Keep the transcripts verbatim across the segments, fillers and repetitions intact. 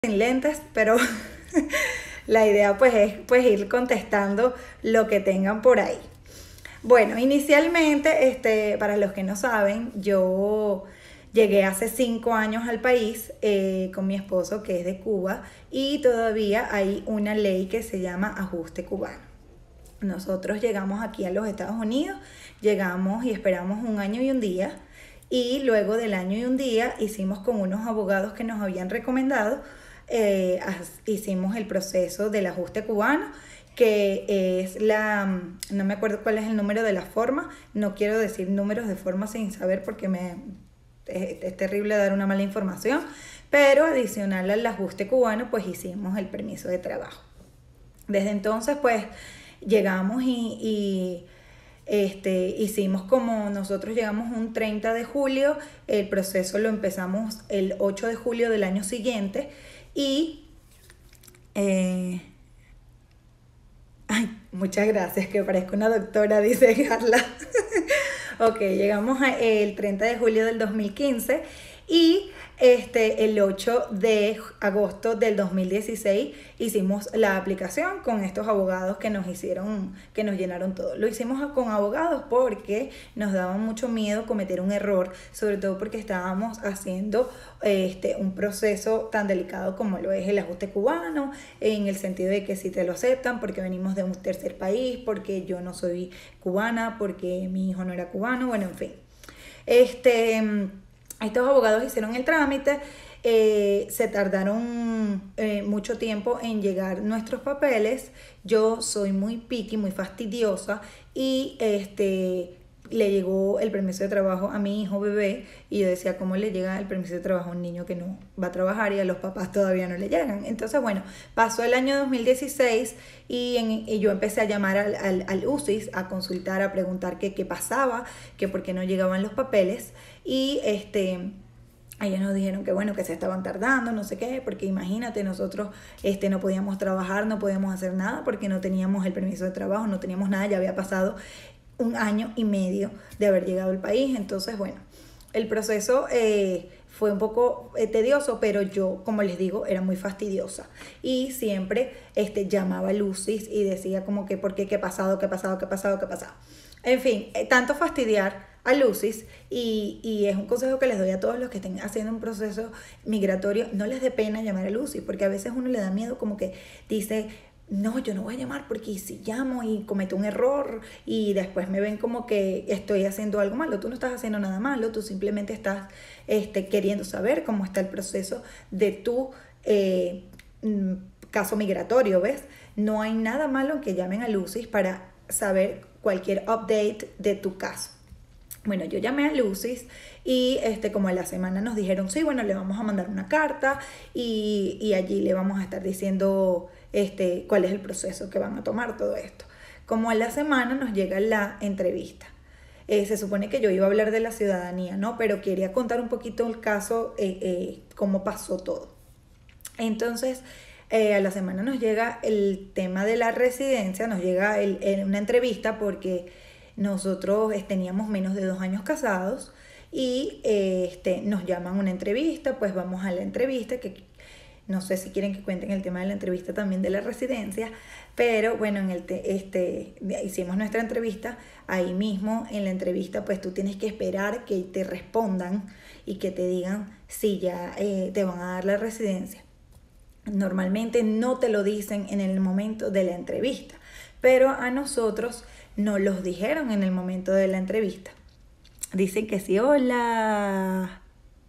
sin lentes, pero la idea pues es pues ir contestando lo que tengan por ahí. Bueno, inicialmente, este, para los que no saben, yo llegué hace cinco años al país eh, con mi esposo que es de Cuba y todavía hay una ley que se llama ajuste cubano. Nosotros llegamos aquí a los Estados Unidos, llegamos y esperamos un año y un día y luego del año y un día hicimos con unos abogados que nos habían recomendado, eh, hicimos el proceso del ajuste cubano, que es la, no me acuerdo cuál es el número de la forma, no quiero decir números de forma sin saber porque me, es, es terrible dar una mala información, pero adicional al ajuste cubano pues hicimos el permiso de trabajo. Desde entonces pues llegamos y, y este, hicimos como nosotros llegamos un treinta de julio, el proceso lo empezamos el ocho de julio del año siguiente y... Eh, Ay, muchas gracias, que parezco una doctora, dice Carla. Ok, llegamos a el treinta de julio del dos mil quince y este, el ocho de agosto del dos mil dieciséis hicimos la aplicación con estos abogados que nos hicieron, que nos llenaron todo. Lo hicimos con abogados porque nos daba mucho miedo cometer un error, sobre todo porque estábamos haciendo este, un proceso tan delicado como lo es el ajuste cubano, en el sentido de que si te lo aceptan, porque venimos de un tercer país, porque yo no soy cubana, porque mi hijo no era cubano, bueno, en fin. Este... Estos abogados hicieron el trámite, eh, se tardaron eh, mucho tiempo en llegar nuestros papeles. Yo soy muy picky, muy fastidiosa y este, le llegó el permiso de trabajo a mi hijo bebé y yo decía, ¿cómo le llega el permiso de trabajo a un niño que no va a trabajar y a los papás todavía no le llegan? Entonces, bueno, pasó el año dos mil dieciséis y, en, y yo empecé a llamar al, al, al U C I S, a consultar, a preguntar qué, qué pasaba, que por qué no llegaban los papeles. Y este, ellos nos dijeron que bueno, que se estaban tardando, no sé qué, porque imagínate, nosotros este, no podíamos trabajar, no podíamos hacer nada porque no teníamos el permiso de trabajo, no teníamos nada, ya había pasado un año y medio de haber llegado al país. Entonces, bueno, el proceso eh, fue un poco eh, tedioso, pero yo, como les digo, era muy fastidiosa y siempre este, llamaba a U C I S y decía como que por qué, qué ha pasado, qué ha pasado, qué ha pasado, qué ha pasado. En fin, eh, tanto fastidiar a U C I S y, y es un consejo que les doy a todos los que estén haciendo un proceso migratorio, no les dé pena llamar a U C I S, porque a veces uno le da miedo, como que dice, no, yo no voy a llamar porque si llamo y cometo un error y después me ven como que estoy haciendo algo malo. Tú no estás haciendo nada malo, tú simplemente estás este, queriendo saber cómo está el proceso de tu eh, caso migratorio, ¿ves? No hay nada malo en que llamen a U C I S para saber cualquier update de tu caso. Bueno, yo llamé a U C I S y este, como a la semana nos dijeron, sí, bueno, le vamos a mandar una carta y, y allí le vamos a estar diciendo este, cuál es el proceso que van a tomar todo esto. Como a la semana nos llega la entrevista. Eh, se supone que yo iba a hablar de la ciudadanía, ¿no? Pero quería contar un poquito el caso, eh, eh, cómo pasó todo. Entonces, eh, a la semana nos llega el tema de la residencia, nos llega el, el, una entrevista porque nosotros teníamos menos de dos años casados y eh, este, nos llaman a una entrevista, pues vamos a la entrevista, que no sé si quieren que cuenten el tema de la entrevista también de la residencia, pero bueno, en el te, este, hicimos nuestra entrevista, ahí mismo en la entrevista pues tú tienes que esperar que te respondan y que te digan si ya eh, te van a dar la residencia. Normalmente no te lo dicen en el momento de la entrevista, pero a nosotros nos los dijeron en el momento de la entrevista. Dicen que sí, hola.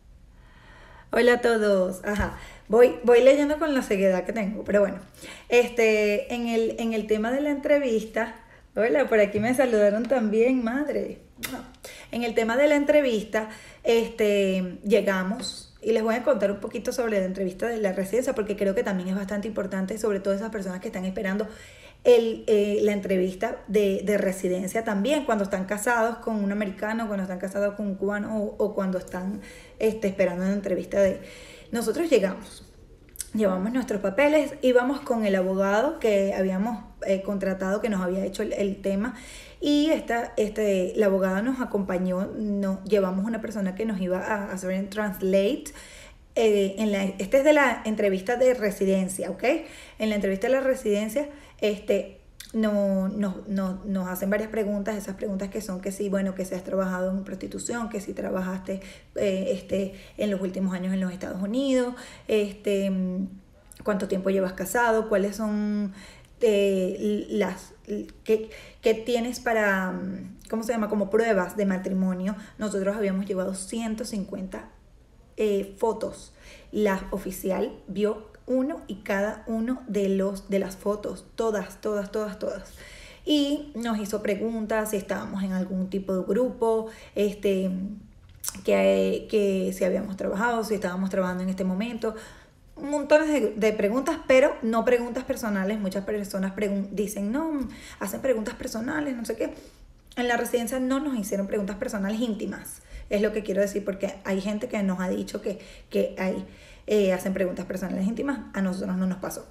Hola a todos. Ajá. Voy, voy leyendo con la ceguedad que tengo, pero bueno. Este, en el, en el tema de la entrevista, hola, por aquí me saludaron también, madre. En el tema de la entrevista, este, llegamos y les voy a contar un poquito sobre la entrevista de la residencia porque creo que también es bastante importante, sobre todo esas personas que están esperando el, eh, la entrevista de, de residencia también, cuando están casados con un americano, cuando están casados con un cubano o, o cuando están este, esperando una entrevista de... Nosotros llegamos, llevamos nuestros papeles, íbamos con el abogado que habíamos eh, contratado, que nos había hecho el, el tema, y esta, este, la abogada nos acompañó, nos, llevamos una persona que nos iba a hacer en translate eh, en la, este es de la entrevista de residencia, ¿ok? En la entrevista de la residencia, este, no, no, no, nos hacen varias preguntas, esas preguntas que son que sí, bueno, que si has trabajado en prostitución, que si trabajaste eh, este, en los últimos años en los Estados Unidos, este, cuánto tiempo llevas casado, cuáles son eh, las que, que tienes para, ¿cómo se llama? Como pruebas de matrimonio. Nosotros habíamos llevado ciento cincuenta eh, fotos. La oficial vio uno y cada uno de los de las fotos, todas, todas, todas, todas. Y nos hizo preguntas si estábamos en algún tipo de grupo, este, que, que si habíamos trabajado, si estábamos trabajando en este momento. Montones de, de preguntas, pero no preguntas personales. Muchas personas pregun- dicen, no, hacen preguntas personales, no sé qué. En la residencia no nos hicieron preguntas personales íntimas, es lo que quiero decir, porque hay gente que nos ha dicho que, que hay, eh, hacen preguntas personales íntimas. A nosotros no nos pasó.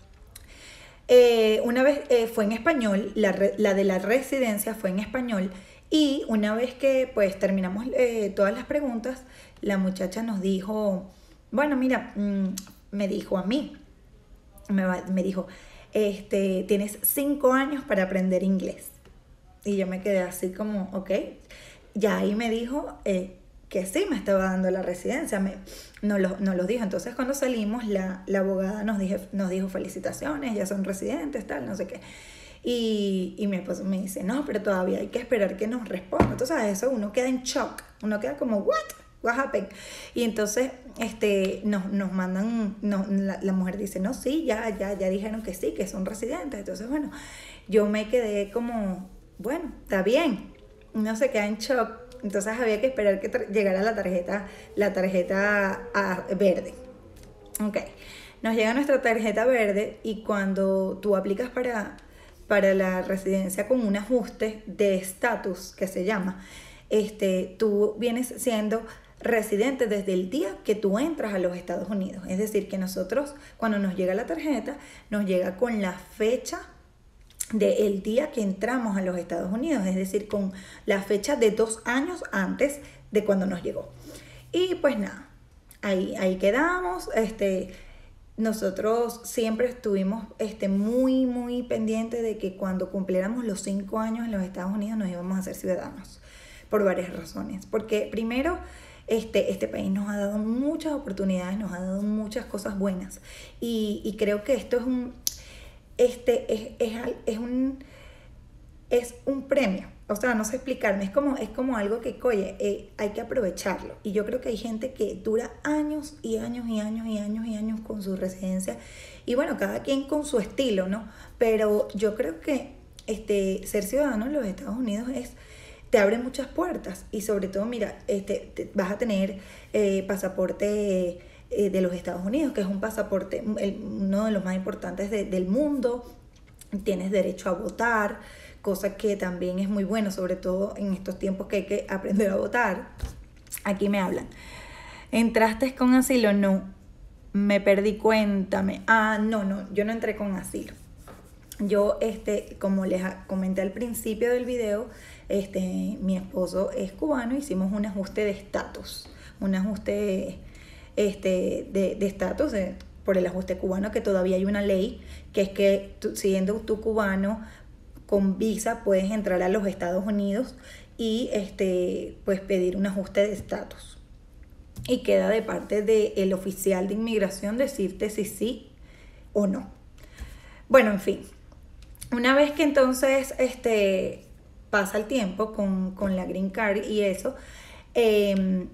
Eh, una vez eh, fue en español, la, re, la de la residencia fue en español, y una vez que pues terminamos eh, todas las preguntas, la muchacha nos dijo, bueno, mira, mmm, me dijo a mí, me, va, me dijo, este, tienes cinco años para aprender inglés. Y yo me quedé así como, ok. Ya ahí me dijo eh, que sí me estaba dando la residencia, me, no, lo, no los dijo. Entonces cuando salimos, la, la abogada nos, dije, nos dijo felicitaciones, ya son residentes, tal, no sé qué. Y, y mi esposo me dice, no, pero todavía hay que esperar que nos responda. Entonces a eso uno queda en shock, uno queda como, what? What happened? Y entonces este, nos, nos mandan, nos, la, la mujer dice, no, sí, ya, ya, ya dijeron que sí, que son residentes. Entonces, bueno, yo me quedé como, bueno, está bien. Uno se queda en shock. Entonces había que esperar que llegara la tarjeta, la tarjeta a, verde. Ok, nos llega nuestra tarjeta verde, y cuando tú aplicas para, para la residencia con un ajuste de estatus, que se llama, este, tú vienes siendo residente desde el día que tú entras a los Estados Unidos. Es decir, que nosotros, cuando nos llega la tarjeta, nos llega con la fecha del día que entramos a los Estados Unidos, es decir, con la fecha de dos años antes de cuando nos llegó. Y pues nada, ahí, ahí quedamos. Este, nosotros siempre estuvimos este, muy, muy pendientes de que cuando cumpliéramos los cinco años en los Estados Unidos nos íbamos a hacer ciudadanos, por varias razones. Porque primero, Este, este país nos ha dado muchas oportunidades, nos ha dado muchas cosas buenas, y, y creo que esto es un, este, es, es, es, un, es un premio. O sea, no sé explicarme, es como, es como algo que, oye, eh, hay que aprovecharlo. Y yo creo que hay gente que dura años y años y años y años y años con su residencia, y bueno, cada quien con su estilo, ¿no? Pero yo creo que este, ser ciudadano en los Estados Unidos es... te abre muchas puertas, y sobre todo, mira, este, te, vas a tener eh, pasaporte eh, de los Estados Unidos, que es un pasaporte, el, uno de los más importantes de, del mundo. Tienes derecho a votar, cosa que también es muy bueno, sobre todo en estos tiempos que hay que aprender a votar. Aquí me hablan. ¿Entraste con asilo? No, me perdí, cuéntame. Ah, no, no, yo no entré con asilo. Yo, este, como les comenté al principio del video, este, mi esposo es cubano, hicimos un ajuste de estatus, un ajuste este, de estatus por el ajuste cubano, que todavía hay una ley, que es que tú, siendo tú cubano con visa, puedes entrar a los Estados Unidos y este, pues pedir un ajuste de estatus. Y queda de parte del oficial de inmigración decirte si sí o no. Bueno, en fin. Una vez que entonces este, pasa el tiempo con, con la Green Card y eso, eh,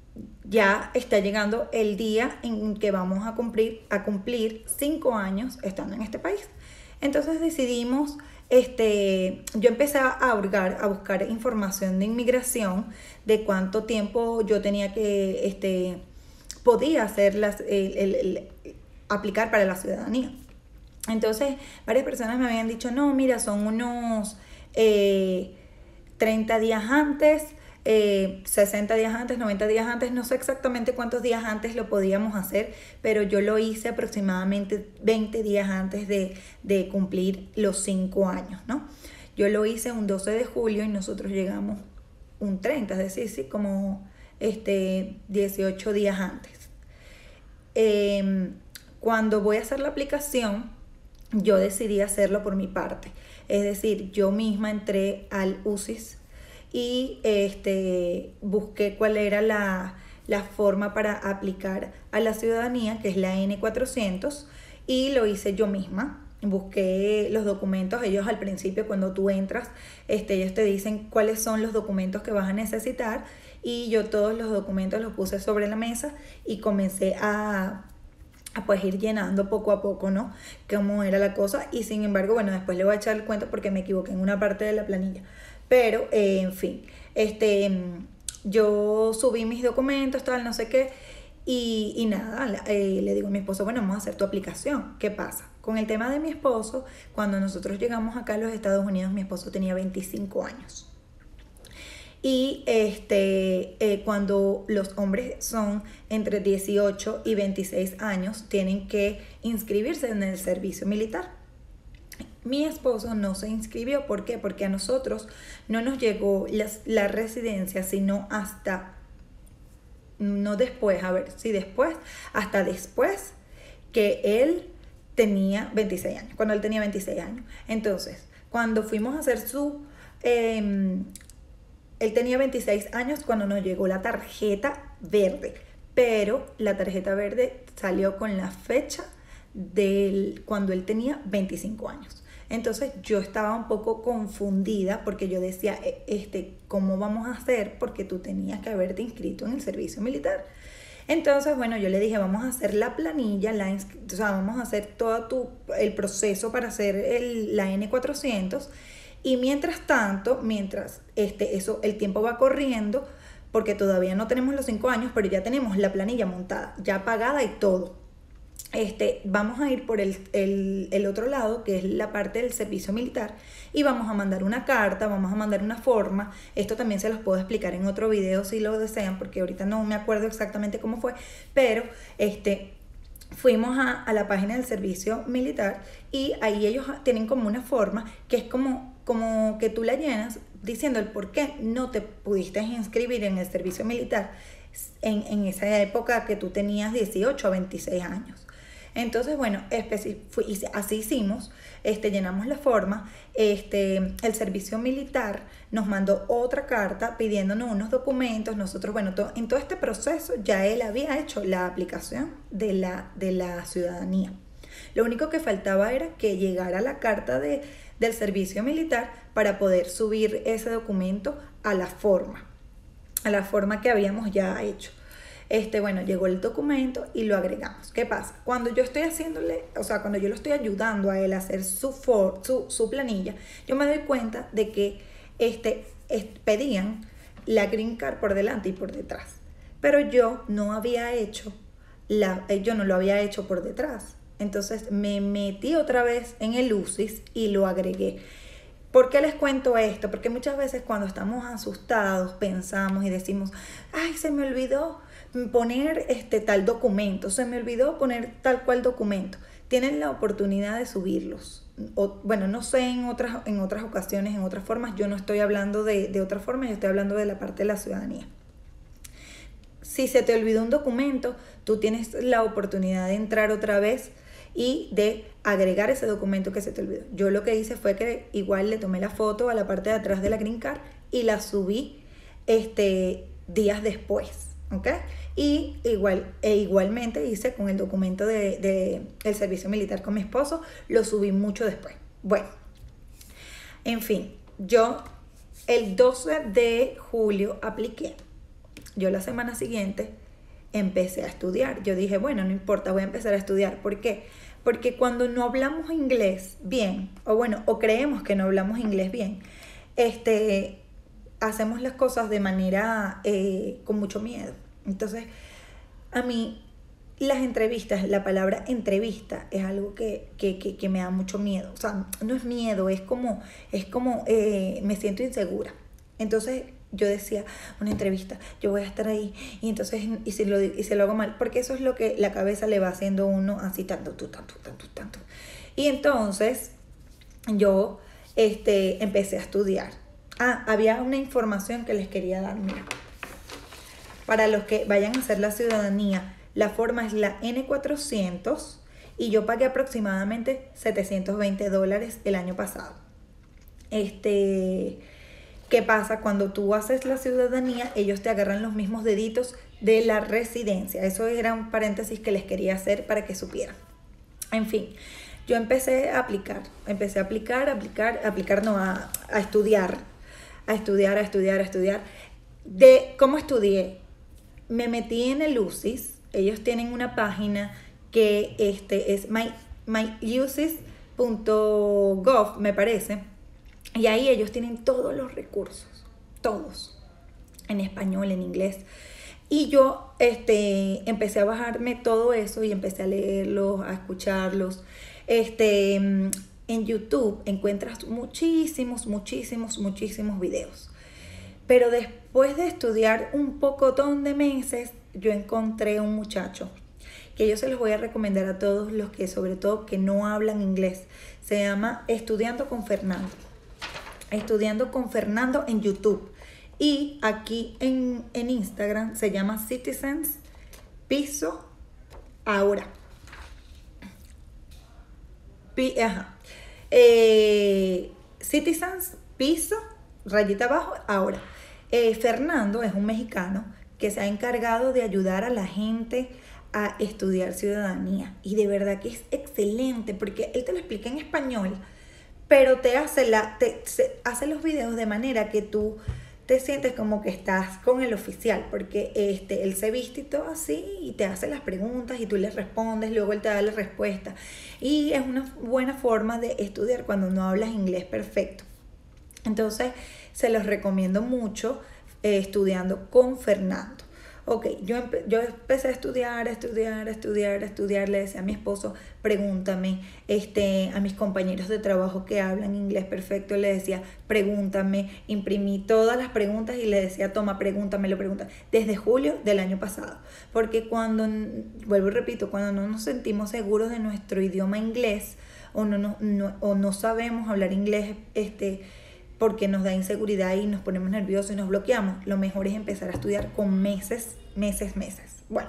ya está llegando el día en que vamos a cumplir, a cumplir cinco años estando en este país. Entonces decidimos, este, yo empecé a hurgar, a buscar información de inmigración, de cuánto tiempo yo tenía que, este, podía hacer las, el, el, el, aplicar para la ciudadanía. Entonces, varias personas me habían dicho, no, mira, son unos eh, treinta días antes, eh, sesenta días antes, noventa días antes, no sé exactamente cuántos días antes lo podíamos hacer, pero yo lo hice aproximadamente veinte días antes de, de cumplir los cinco años, ¿no? Yo lo hice un doce de julio y nosotros llegamos un treinta, es decir, sí, como este, dieciocho días antes. eh, cuando voy a hacer la aplicación, yo decidí hacerlo por mi parte. Es decir, yo misma entré al U C I S y este, busqué cuál era la, la forma para aplicar a la ciudadanía, que es la N cuatrocientos, y lo hice yo misma. Busqué los documentos. Ellos al principio, cuando tú entras, este, ellos te dicen cuáles son los documentos que vas a necesitar, y yo todos los documentos los puse sobre la mesa y comencé a, a pues ir llenando poco a poco, ¿no? Cómo era la cosa. Y sin embargo, bueno, después le voy a echar el cuento porque me equivoqué en una parte de la planilla. Pero, eh, en fin, este, yo subí mis documentos, tal, no sé qué. Y, y nada, eh, le digo a mi esposo, bueno, vamos a hacer tu aplicación. ¿Qué pasa? Con el tema de mi esposo, cuando nosotros llegamos acá a los Estados Unidos, mi esposo tenía veinticinco años. Y este, eh, cuando los hombres son entre dieciocho y veintiséis años, tienen que inscribirse en el servicio militar. Mi esposo no se inscribió. ¿Por qué? Porque a nosotros no nos llegó la, la residencia, sino hasta... no después, a ver, sí después, hasta después que él tenía veintiséis años, cuando él tenía veintiséis años. Entonces, cuando fuimos a hacer su, eh, él tenía veintiséis años cuando nos llegó la tarjeta verde, pero la tarjeta verde salió con la fecha del cuando él tenía veinticinco años. Entonces yo estaba un poco confundida porque yo decía, este, ¿cómo vamos a hacer? Porque tú tenías que haberte inscrito en el servicio militar. Entonces, bueno, yo le dije, vamos a hacer la planilla, la o sea, vamos a hacer todo tu, el proceso para hacer el, la N cuatrocientos. Y mientras tanto, mientras este, eso, el tiempo va corriendo, porque todavía no tenemos los cinco años, pero ya tenemos la planilla montada, ya pagada y todo. Este, vamos a ir por el, el, el otro lado, que es la parte del servicio militar, y vamos a mandar una carta, vamos a mandar una forma. Esto también se los puedo explicar en otro video si lo desean, porque ahorita no me acuerdo exactamente cómo fue, pero este, fuimos a, a la página del servicio militar, y ahí ellos tienen como una forma que es como, como que tú la llenas diciendo el por qué no te pudiste inscribir en el servicio militar en, en esa época que tú tenías dieciocho a veintiséis años. Entonces, bueno, así hicimos, este, llenamos la forma, este, el servicio militar nos mandó otra carta pidiéndonos unos documentos. Nosotros, bueno, to, en todo este proceso ya él había hecho la aplicación de la, de la ciudadanía. Lo único que faltaba era que llegara la carta de, del servicio militar para poder subir ese documento a la forma, a la forma que habíamos ya hecho. Este, bueno, llegó el documento y lo agregamos. ¿Qué pasa? Cuando yo estoy haciéndole, o sea, cuando yo lo estoy ayudando a él a hacer su, for, su, su planilla, yo me doy cuenta de que este, este, pedían la Green Card por delante y por detrás. Pero yo no había hecho, la, yo no lo había hecho por detrás. Entonces me metí otra vez en el U C I S y lo agregué. ¿Por qué les cuento esto? Porque muchas veces cuando estamos asustados pensamos y decimos, ay, se me olvidó poner este tal documento, se me olvidó poner tal cual documento. Tienen la oportunidad de subirlos. O, bueno, no sé en otras, en otras ocasiones, en otras formas. Yo no estoy hablando de, de otra forma, yo estoy hablando de la parte de la ciudadanía. Si se te olvidó un documento, tú tienes la oportunidad de entrar otra vez y de agregar ese documento que se te olvidó. Yo lo que hice fue que igual le tomé la foto a la parte de atrás de la Green Card y la subí este, días después, ¿ok? Y igual, e igualmente hice con el documento de, de el servicio militar con mi esposo, lo subí mucho después. Bueno, en fin, yo el doce de julio apliqué. Yo la semana siguiente empecé a estudiar. Yo dije, bueno, no importa, voy a empezar a estudiar. ¿Por qué? Porque cuando no hablamos inglés bien, o bueno, o creemos que no hablamos inglés bien, este, hacemos las cosas de manera eh, con mucho miedo. Entonces, a mí las entrevistas, la palabra entrevista es algo que, que, que, que me da mucho miedo. O sea, no es miedo, es como, es como eh, me siento insegura. Entonces, yo decía, una entrevista, yo voy a estar ahí, y entonces, y si lo, y se lo hago mal, porque eso es lo que la cabeza le va haciendo a uno así, tanto, tú, tanto, tanto, tanto. Y entonces, yo este, empecé a estudiar. Ah, había una información que les quería dar, mira. Para los que vayan a hacer la ciudadanía, La forma es la N cuatrocientos y yo pagué aproximadamente setecientos veinte dólares el año pasado. Este, ¿qué pasa? Cuando tú haces la ciudadanía, ellos te agarran los mismos deditos de la residencia. Eso era un paréntesis que les quería hacer para que supieran. En fin, yo empecé a aplicar, empecé a aplicar, a aplicar, a aplicar, no, a, a estudiar, a estudiar, a estudiar, a estudiar. De cómo estudié, me metí en el U C I S. Ellos tienen una página que este es my, my U C I S punto gov, me parece. Y ahí ellos tienen todos los recursos, todos, en español, en inglés. Y yo este, empecé a bajarme todo eso y empecé a leerlos, a escucharlos. Este, en YouTube encuentras muchísimos, muchísimos, muchísimos videos. Pero después de estudiar un pocotón de meses, yo encontré un muchacho que yo se los voy a recomendar a todos los que, sobre todo, que no hablan inglés. Se llama Estudiando con Fernando. Estudiando con Fernando en YouTube. Y aquí en, en Instagram se llama Citizens Piso Ahora. Pi, ajá. Eh, Citizens Piso, rayita abajo, ahora. Eh, Fernando es un mexicano que se ha encargado de ayudar a la gente a estudiar ciudadanía. Y de verdad que es excelente porque él te lo explica en español, pero te hace, la, te, se, hace los videos de manera que tú te sientes como que estás con el oficial, porque este, él se viste y todo así y te hace las preguntas y tú le respondes, luego él te da la respuesta. Y es una buena forma de estudiar cuando no hablas inglés perfecto. Entonces, se los recomiendo mucho eh, estudiando con Fernando. Ok, yo, empe yo empecé a estudiar, a estudiar, a estudiar, a estudiar. Le decía a mi esposo, pregúntame. Este, a mis compañeros de trabajo que hablan inglés perfecto, le decía, pregúntame. Imprimí todas las preguntas y le decía, toma, pregúntamelo, pregúntame. Desde julio del año pasado. Porque cuando, vuelvo y repito, cuando no nos sentimos seguros de nuestro idioma inglés o no, no, no, o no sabemos hablar inglés, este... porque nos da inseguridad y nos ponemos nerviosos y nos bloqueamos, lo mejor es empezar a estudiar con meses, meses, meses. Bueno,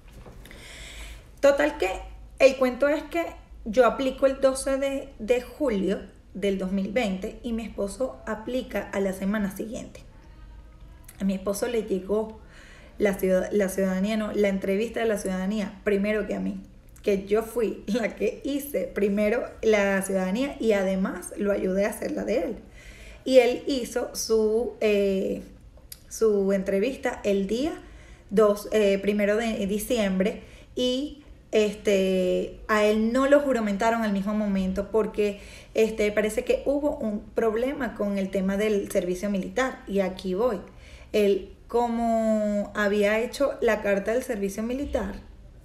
total que el cuento es que yo aplico el doce de julio del dos mil veinte y mi esposo aplica a la semana siguiente. A mi esposo le llegó la, ciudad, la ciudadanía, no, la entrevista de la ciudadanía primero que a mí, que yo fui la que hice primero la ciudadanía y además lo ayudé a hacer la de él. Y él hizo su, eh, su entrevista el día dos, eh, primero de diciembre y este, a él no lo juramentaron al mismo momento porque este, parece que hubo un problema con el tema del servicio militar. Y aquí voy. Él, como había hecho la carta del servicio militar,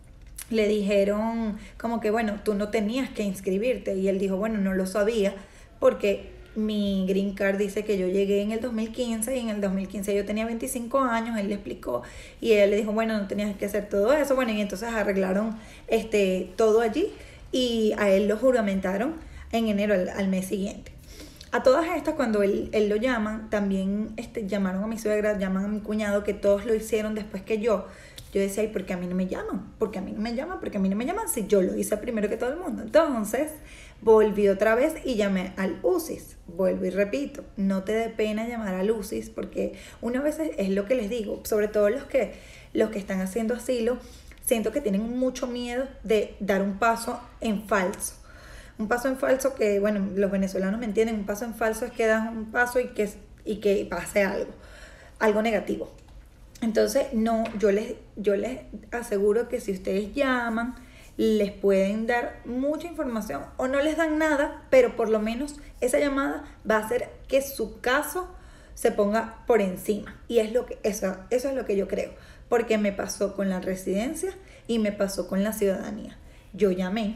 le dijeron como que, bueno, tú no tenías que inscribirte. Y él dijo, bueno, no lo sabía porque mi green card dice que yo llegué en el dos mil quince y en el dos mil quince yo tenía veinticinco años. Él le explicó y él le dijo, bueno, no tenías que hacer todo eso. Bueno, y entonces arreglaron este, todo allí y a él lo juramentaron en enero, al, al mes siguiente. A todas estas, cuando él, él lo llaman, también este, llamaron a mi suegra, llaman a mi cuñado, que todos lo hicieron después que yo. Yo decía, ¿y por qué a mí no me llaman? ¿Por qué a mí no me llaman? ¿Por qué a mí no me llaman? Si yo lo hice primero que todo el mundo. Entonces, volví otra vez y llamé al U C I S. Vuelvo y repito, no te dé pena llamar al U C I S porque una vez es lo que les digo, sobre todo los que, los que están haciendo asilo, siento que tienen mucho miedo de dar un paso en falso. Un paso en falso que, bueno, los venezolanos me entienden, un paso en falso es que das un paso y que, y que pase algo, algo negativo. Entonces, no, yo les, yo les aseguro que si ustedes llaman, les pueden dar mucha información o no les dan nada, pero por lo menos esa llamada va a hacer que su caso se ponga por encima. Y es lo que, eso, eso es lo que yo creo, porque me pasó con la residencia y me pasó con la ciudadanía. Yo llamé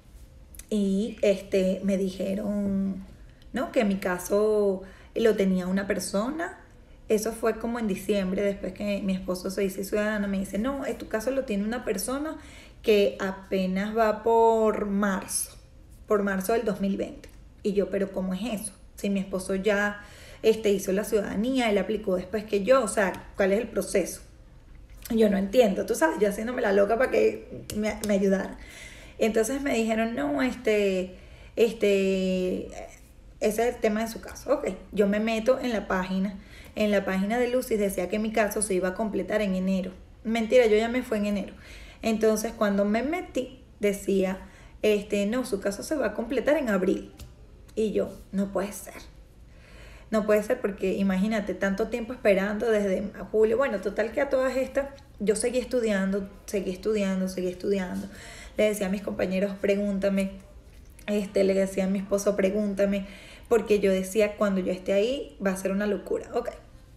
y este, me dijeron, ¿no?, que mi caso lo tenía una persona. Eso fue como en diciembre, después que mi esposo se hizo ciudadano, me dice, no, en tu caso lo tiene una persona que apenas va por marzo, por marzo del dos mil veinte. Y yo, pero ¿cómo es eso? Si mi esposo ya este, hizo la ciudadanía, él aplicó después que yo, o sea, ¿cuál es el proceso? Yo no entiendo, tú sabes, yo haciéndome la loca para que me, me ayudaran. Entonces me dijeron, no, este, este, ese es el tema de su caso. Ok, yo me meto en la página, en la página de Lucis decía que mi caso se iba a completar en enero. Mentira, yo ya me fue en enero. Entonces cuando me metí, decía, este, no, su caso se va a completar en abril. Y yo, no puede ser. No puede ser porque imagínate, tanto tiempo esperando desde julio. Bueno, total que a todas estas yo seguí estudiando, seguí estudiando, seguí estudiando. Le decía a mis compañeros, pregúntame. Este, le decía a mi esposo, pregúntame. Porque yo decía, cuando yo esté ahí va a ser una locura. Ok.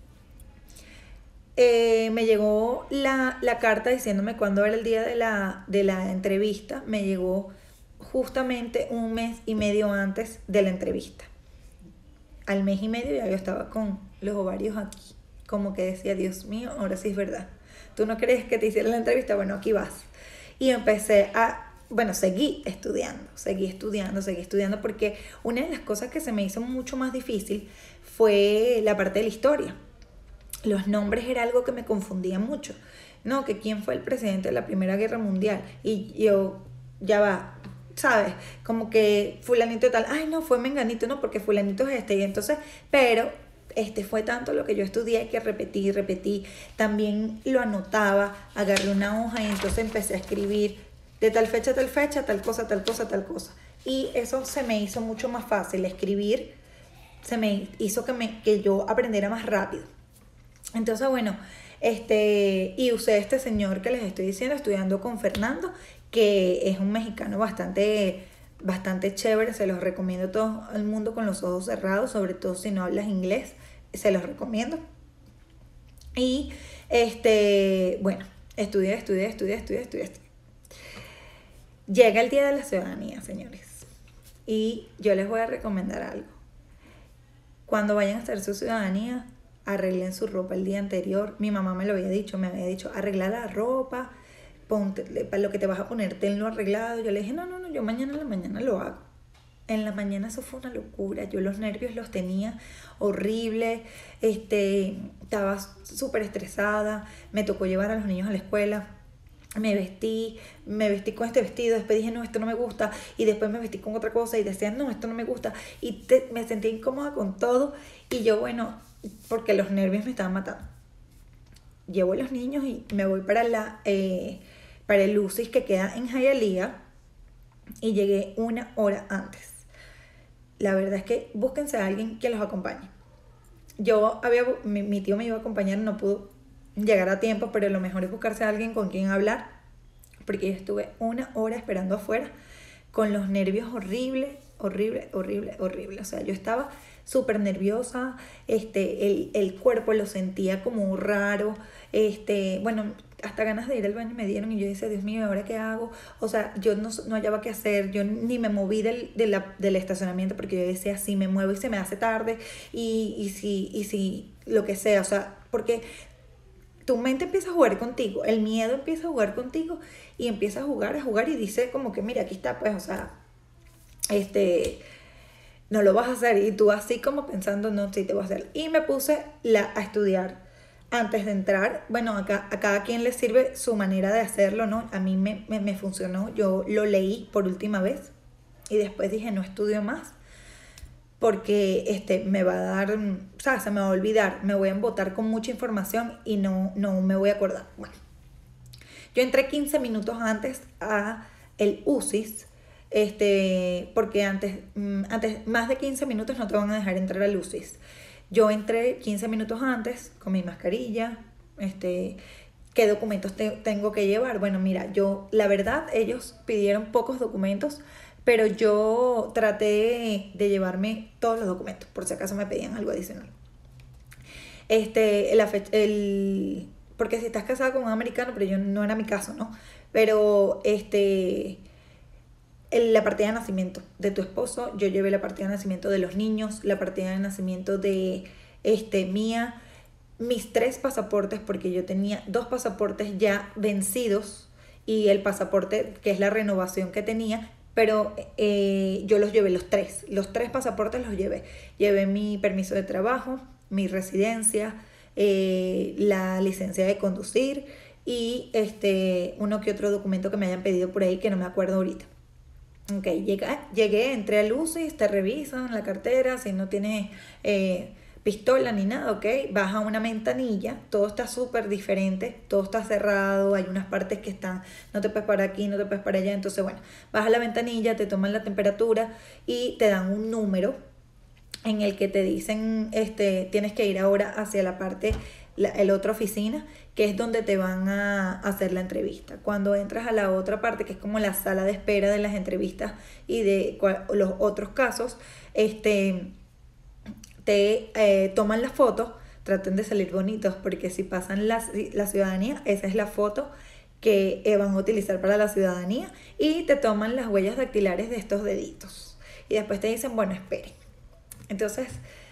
Eh, me llegó la, la carta diciéndome cuándo era el día de la, de la entrevista. Me llegó justamente un mes y medio antes de la entrevista. Al mes y medio ya yo estaba con los ovarios aquí. Como que decía, Dios mío, ahora sí es verdad. ¿Tú no crees que te hicieron la entrevista? Bueno, aquí vas. Y empecé a, bueno, seguí estudiando, seguí estudiando, seguí estudiando, porque una de las cosas que se me hizo mucho más difícil fue la parte de la historia. Los nombres era algo que me confundía mucho. No, que quién fue el presidente de la Primera Guerra Mundial. Y yo, ya va, ¿sabes? Como que fulanito tal, ay no, fue menganito, no, porque fulanito es este. Y entonces, pero este fue tanto lo que yo estudié que repetí, repetí. También lo anotaba, agarré una hoja y entonces empecé a escribir de tal fecha a tal fecha, tal cosa, tal cosa, tal cosa. Y eso se me hizo mucho más fácil, escribir se me hizo que, me, que yo aprendiera más rápido. Entonces, bueno, este, y usé este señor que les estoy diciendo, estudiando con Fernando, que es un mexicano bastante, bastante chévere, se los recomiendo a todo el mundo con los ojos cerrados, sobre todo si no hablas inglés, se los recomiendo. Y, este, bueno, estudié, estudié, estudié, estudié, estudié, estudié. Llega el Día de la Ciudadanía, señores, y yo les voy a recomendar algo. Cuando vayan a hacer su ciudadanía, arreglen su ropa el día anterior. Mi mamá me lo había dicho, me había dicho, arregla la ropa, ponte, para lo que te vas a poner, tenlo arreglado. Yo le dije, no, no, no, yo mañana en la mañana lo hago. En la mañana eso fue una locura, yo los nervios los tenía horrible, este, estaba súper estresada, me tocó llevar a los niños a la escuela. Me vestí, me vestí con este vestido, después dije, no, esto no me gusta, y después me vestí con otra cosa y decía, no, esto no me gusta, y te, me sentí incómoda con todo, y yo, bueno, porque los nervios me estaban matando. Llevo a los niños y me voy para, la, eh, para el Lucis que queda en Hialeah, y llegué una hora antes. La verdad es que búsquense a alguien que los acompañe. Yo había, mi, mi tío me iba a acompañar, no pudo llegar a tiempo, pero lo mejor es buscarse a alguien con quien hablar, porque yo estuve una hora esperando afuera con los nervios horribles, horrible, horrible, horrible. O sea, yo estaba súper nerviosa, este, el, el cuerpo lo sentía como raro, este, bueno, hasta ganas de ir al baño me dieron y yo decía, Dios mío, ¿ahora qué hago? O sea, yo no, no hallaba qué hacer, yo ni me moví del, de la, del estacionamiento porque yo decía, si me muevo y se me hace tarde y, y, si, y si lo que sea, o sea, porque tu mente empieza a jugar contigo, el miedo empieza a jugar contigo y empieza a jugar, a jugar y dice como que mira, aquí está, pues, o sea, este, no lo vas a hacer. Y tú así como pensando, no, sí te voy a hacer. Y me puse la, a estudiar antes de entrar. Bueno, acá, a cada quien le sirve su manera de hacerlo, ¿no? A mí me, me, me funcionó, yo lo leí por última vez y después dije, no estudio más, porque este, me va a dar, o sea, se me va a olvidar, me voy a embotar con mucha información y no, no me voy a acordar. Bueno, yo entré quince minutos antes a el U C I S, este, porque antes, antes, más de quince minutos no te van a dejar entrar al U C I S. Yo entré quince minutos antes con mi mascarilla, este, ¿qué documentos te, tengo que llevar? Bueno, mira, yo, la verdad, ellos pidieron pocos documentos, pero yo traté de llevarme todos los documentos, por si acaso me pedían algo adicional. Este, la fecha, el, porque si estás casada con un americano, pero yo no era mi caso, ¿no? Pero este, el, la partida de nacimiento de tu esposo, yo llevé la partida de nacimiento de los niños, la partida de nacimiento de este, mía, mis tres pasaportes, porque yo tenía dos pasaportes ya vencidos y el pasaporte, que es la renovación que tenía, pero eh, yo los llevé los tres, los tres pasaportes los llevé. Llevé mi permiso de trabajo, mi residencia, eh, la licencia de conducir y este, uno que otro documento que me hayan pedido por ahí que no me acuerdo ahorita. Ok, llegué, llegué entré al U C I S, te revisan la cartera, si no tienes eh, pistola ni nada, ok, vas a una ventanilla, todo está súper diferente, todo está cerrado, hay unas partes que están, no te puedes parar aquí, no te puedes parar allá, entonces bueno, vas a la ventanilla, te toman la temperatura y te dan un número en el que te dicen, este, tienes que ir ahora hacia la parte, la el otra oficina, que es donde te van a hacer la entrevista. Cuando entras a la otra parte, que es como la sala de espera de las entrevistas y de los otros casos, este, te eh, toman las fotos, traten de salir bonitos, porque si pasan la, la ciudadanía, esa es la foto que eh, van a utilizar para la ciudadanía, y te toman las huellas dactilares de estos deditos. Y después te dicen, bueno, espere. Entonces,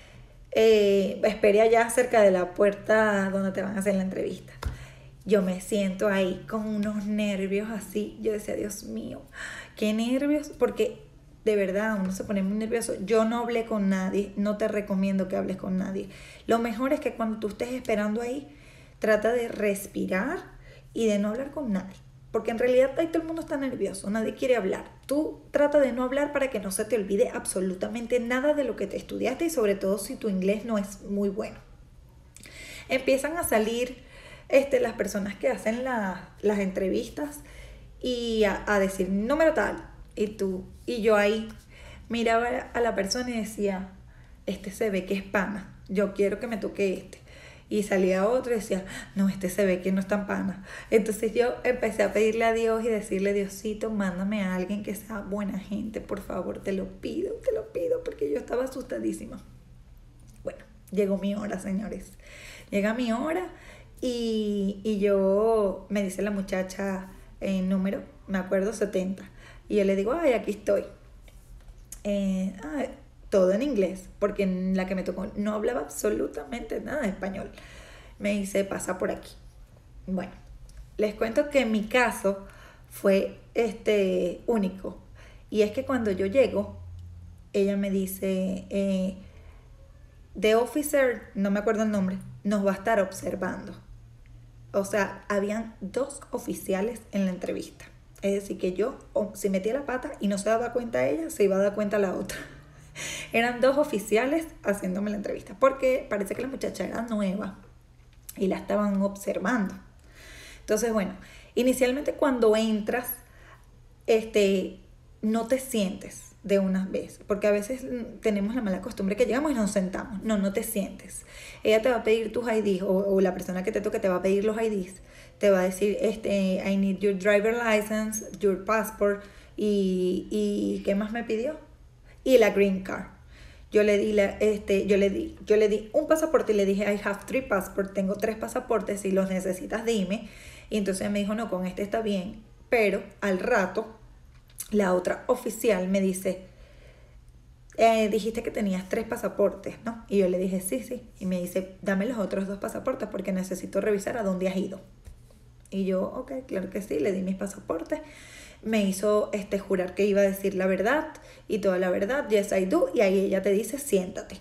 eh, espere allá cerca de la puerta donde te van a hacer la entrevista. Yo me siento ahí con unos nervios así. Yo decía, Dios mío, qué nervios, porque de verdad uno se pone muy nervioso. Yo no hablé con nadie, no te recomiendo que hables con nadie. Lo mejor es que cuando tú estés esperando ahí, trata de respirar y de no hablar con nadie. Porque en realidad ahí todo el mundo está nervioso, nadie quiere hablar. Tú trata de no hablar para que no se te olvide absolutamente nada de lo que te estudiaste, y sobre todo si tu inglés no es muy bueno. Empiezan a salir este, las personas que hacen la, las entrevistas y a, a decir número tal, y tú y yo ahí miraba a la persona y decía, este se ve que es pana, yo quiero que me toque este. Y salía otro y decía, no, este se ve que no es tan pana. Entonces yo empecé a pedirle a Dios y decirle, Diosito, mándame a alguien que sea buena gente, por favor, te lo pido, te lo pido, porque yo estaba asustadísima. Bueno, llegó mi hora, señores. Llega mi hora y, y yo, me dice la muchacha en número, me acuerdo, setenta. Y yo le digo, ay, aquí estoy. Eh, ay, todo en inglés, porque en la que me tocó no hablaba absolutamente nada de español. Me dice, pasa por aquí. Bueno, les cuento que mi caso fue este, único. Y es que cuando yo llego, ella me dice, eh, the officer, no me acuerdo el nombre, nos va a estar observando. O sea, habían dos oficiales en la entrevista. Es decir, que yo, si metía la pata y no se daba cuenta ella, se iba a dar cuenta la otra. Eran dos oficiales haciéndome la entrevista, porque parece que la muchacha era nueva y la estaban observando. Entonces, bueno, inicialmente cuando entras, este, no te sientes de una vez, porque a veces tenemos la mala costumbre que llegamos y nos sentamos. No, no te sientes. Ella te va a pedir tus I Ds, o, o la persona que te toque te va a pedir los I Ds. Te va a decir, este, I need your driver license, your passport, y, y ¿qué más me pidió? Y la green card. Yo le di la, este, yo le di, yo le di un pasaporte y le dije, I have three passports, tengo tres pasaportes, si los necesitas dime. Y entonces me dijo, no, con este está bien. Pero al rato, la otra oficial me dice, eh, dijiste que tenías tres pasaportes, ¿no? Y yo le dije, sí, sí. Y me dice, dame los otros dos pasaportes porque necesito revisar a dónde has ido. Y yo, ok, claro que sí, le di mis pasaportes. Me hizo este, jurar que iba a decir la verdad y toda la verdad, yes I do, y ahí ella te dice, siéntate.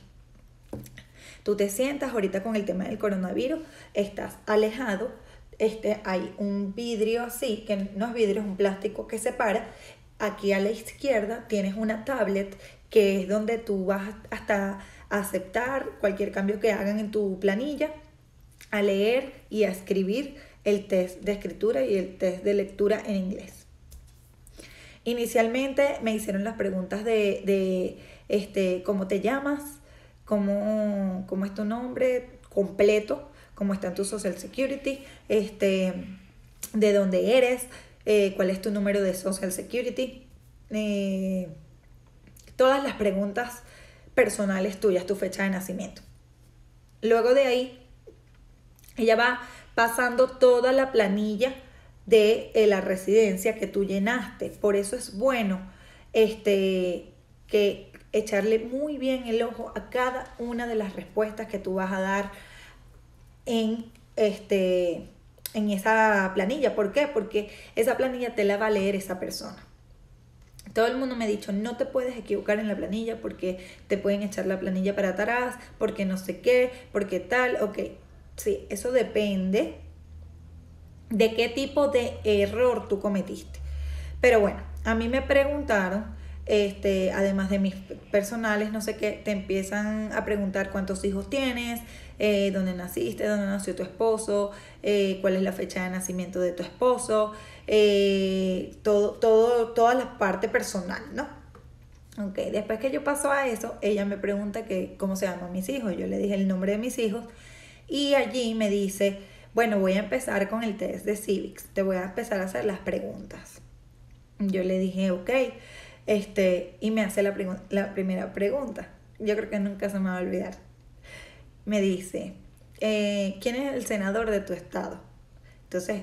Tú te sientas, ahorita con el tema del coronavirus, estás alejado, este, hay un vidrio así, que no es vidrio, es un plástico que separa. Aquí a la izquierda tienes una tablet que es donde tú vas hasta a aceptar cualquier cambio que hagan en tu planilla, a leer y a escribir el test de escritura y el test de lectura en inglés. Inicialmente me hicieron las preguntas de, de este, cómo te llamas, cómo, cómo es tu nombre completo, cómo está en tu Social Security, este, de dónde eres, eh, cuál es tu número de Social Security, eh, todas las preguntas personales tuyas, tu fecha de nacimiento. Luego de ahí, ella va pasando toda la planilla de eh, la residencia que tú llenaste. Por eso es bueno este, que echarle muy bien el ojo a cada una de las respuestas que tú vas a dar en, este, en esa planilla. ¿Por qué? Porque esa planilla te la va a leer esa persona. Todo el mundo me ha dicho, no te puedes equivocar en la planilla porque te pueden echar la planilla para atrás, porque no sé qué, porque tal, ok. Sí, eso depende de qué tipo de error tú cometiste. Pero bueno, a mí me preguntaron, este, además de mis personales, no sé qué, te empiezan a preguntar cuántos hijos tienes, eh, dónde naciste, dónde nació tu esposo, eh, cuál es la fecha de nacimiento de tu esposo, eh, todo, todo, toda la parte personal, ¿no? Ok, después que yo paso a eso, ella me pregunta que cómo se llaman mis hijos. Yo le dije el nombre de mis hijos y allí me dice, bueno, voy a empezar con el test de Civics, te voy a empezar a hacer las preguntas. Yo le dije, ok, este, y me hace la, la primera pregunta. Yo creo que nunca se me va a olvidar. Me dice, eh, ¿quién es el senador de tu estado? Entonces,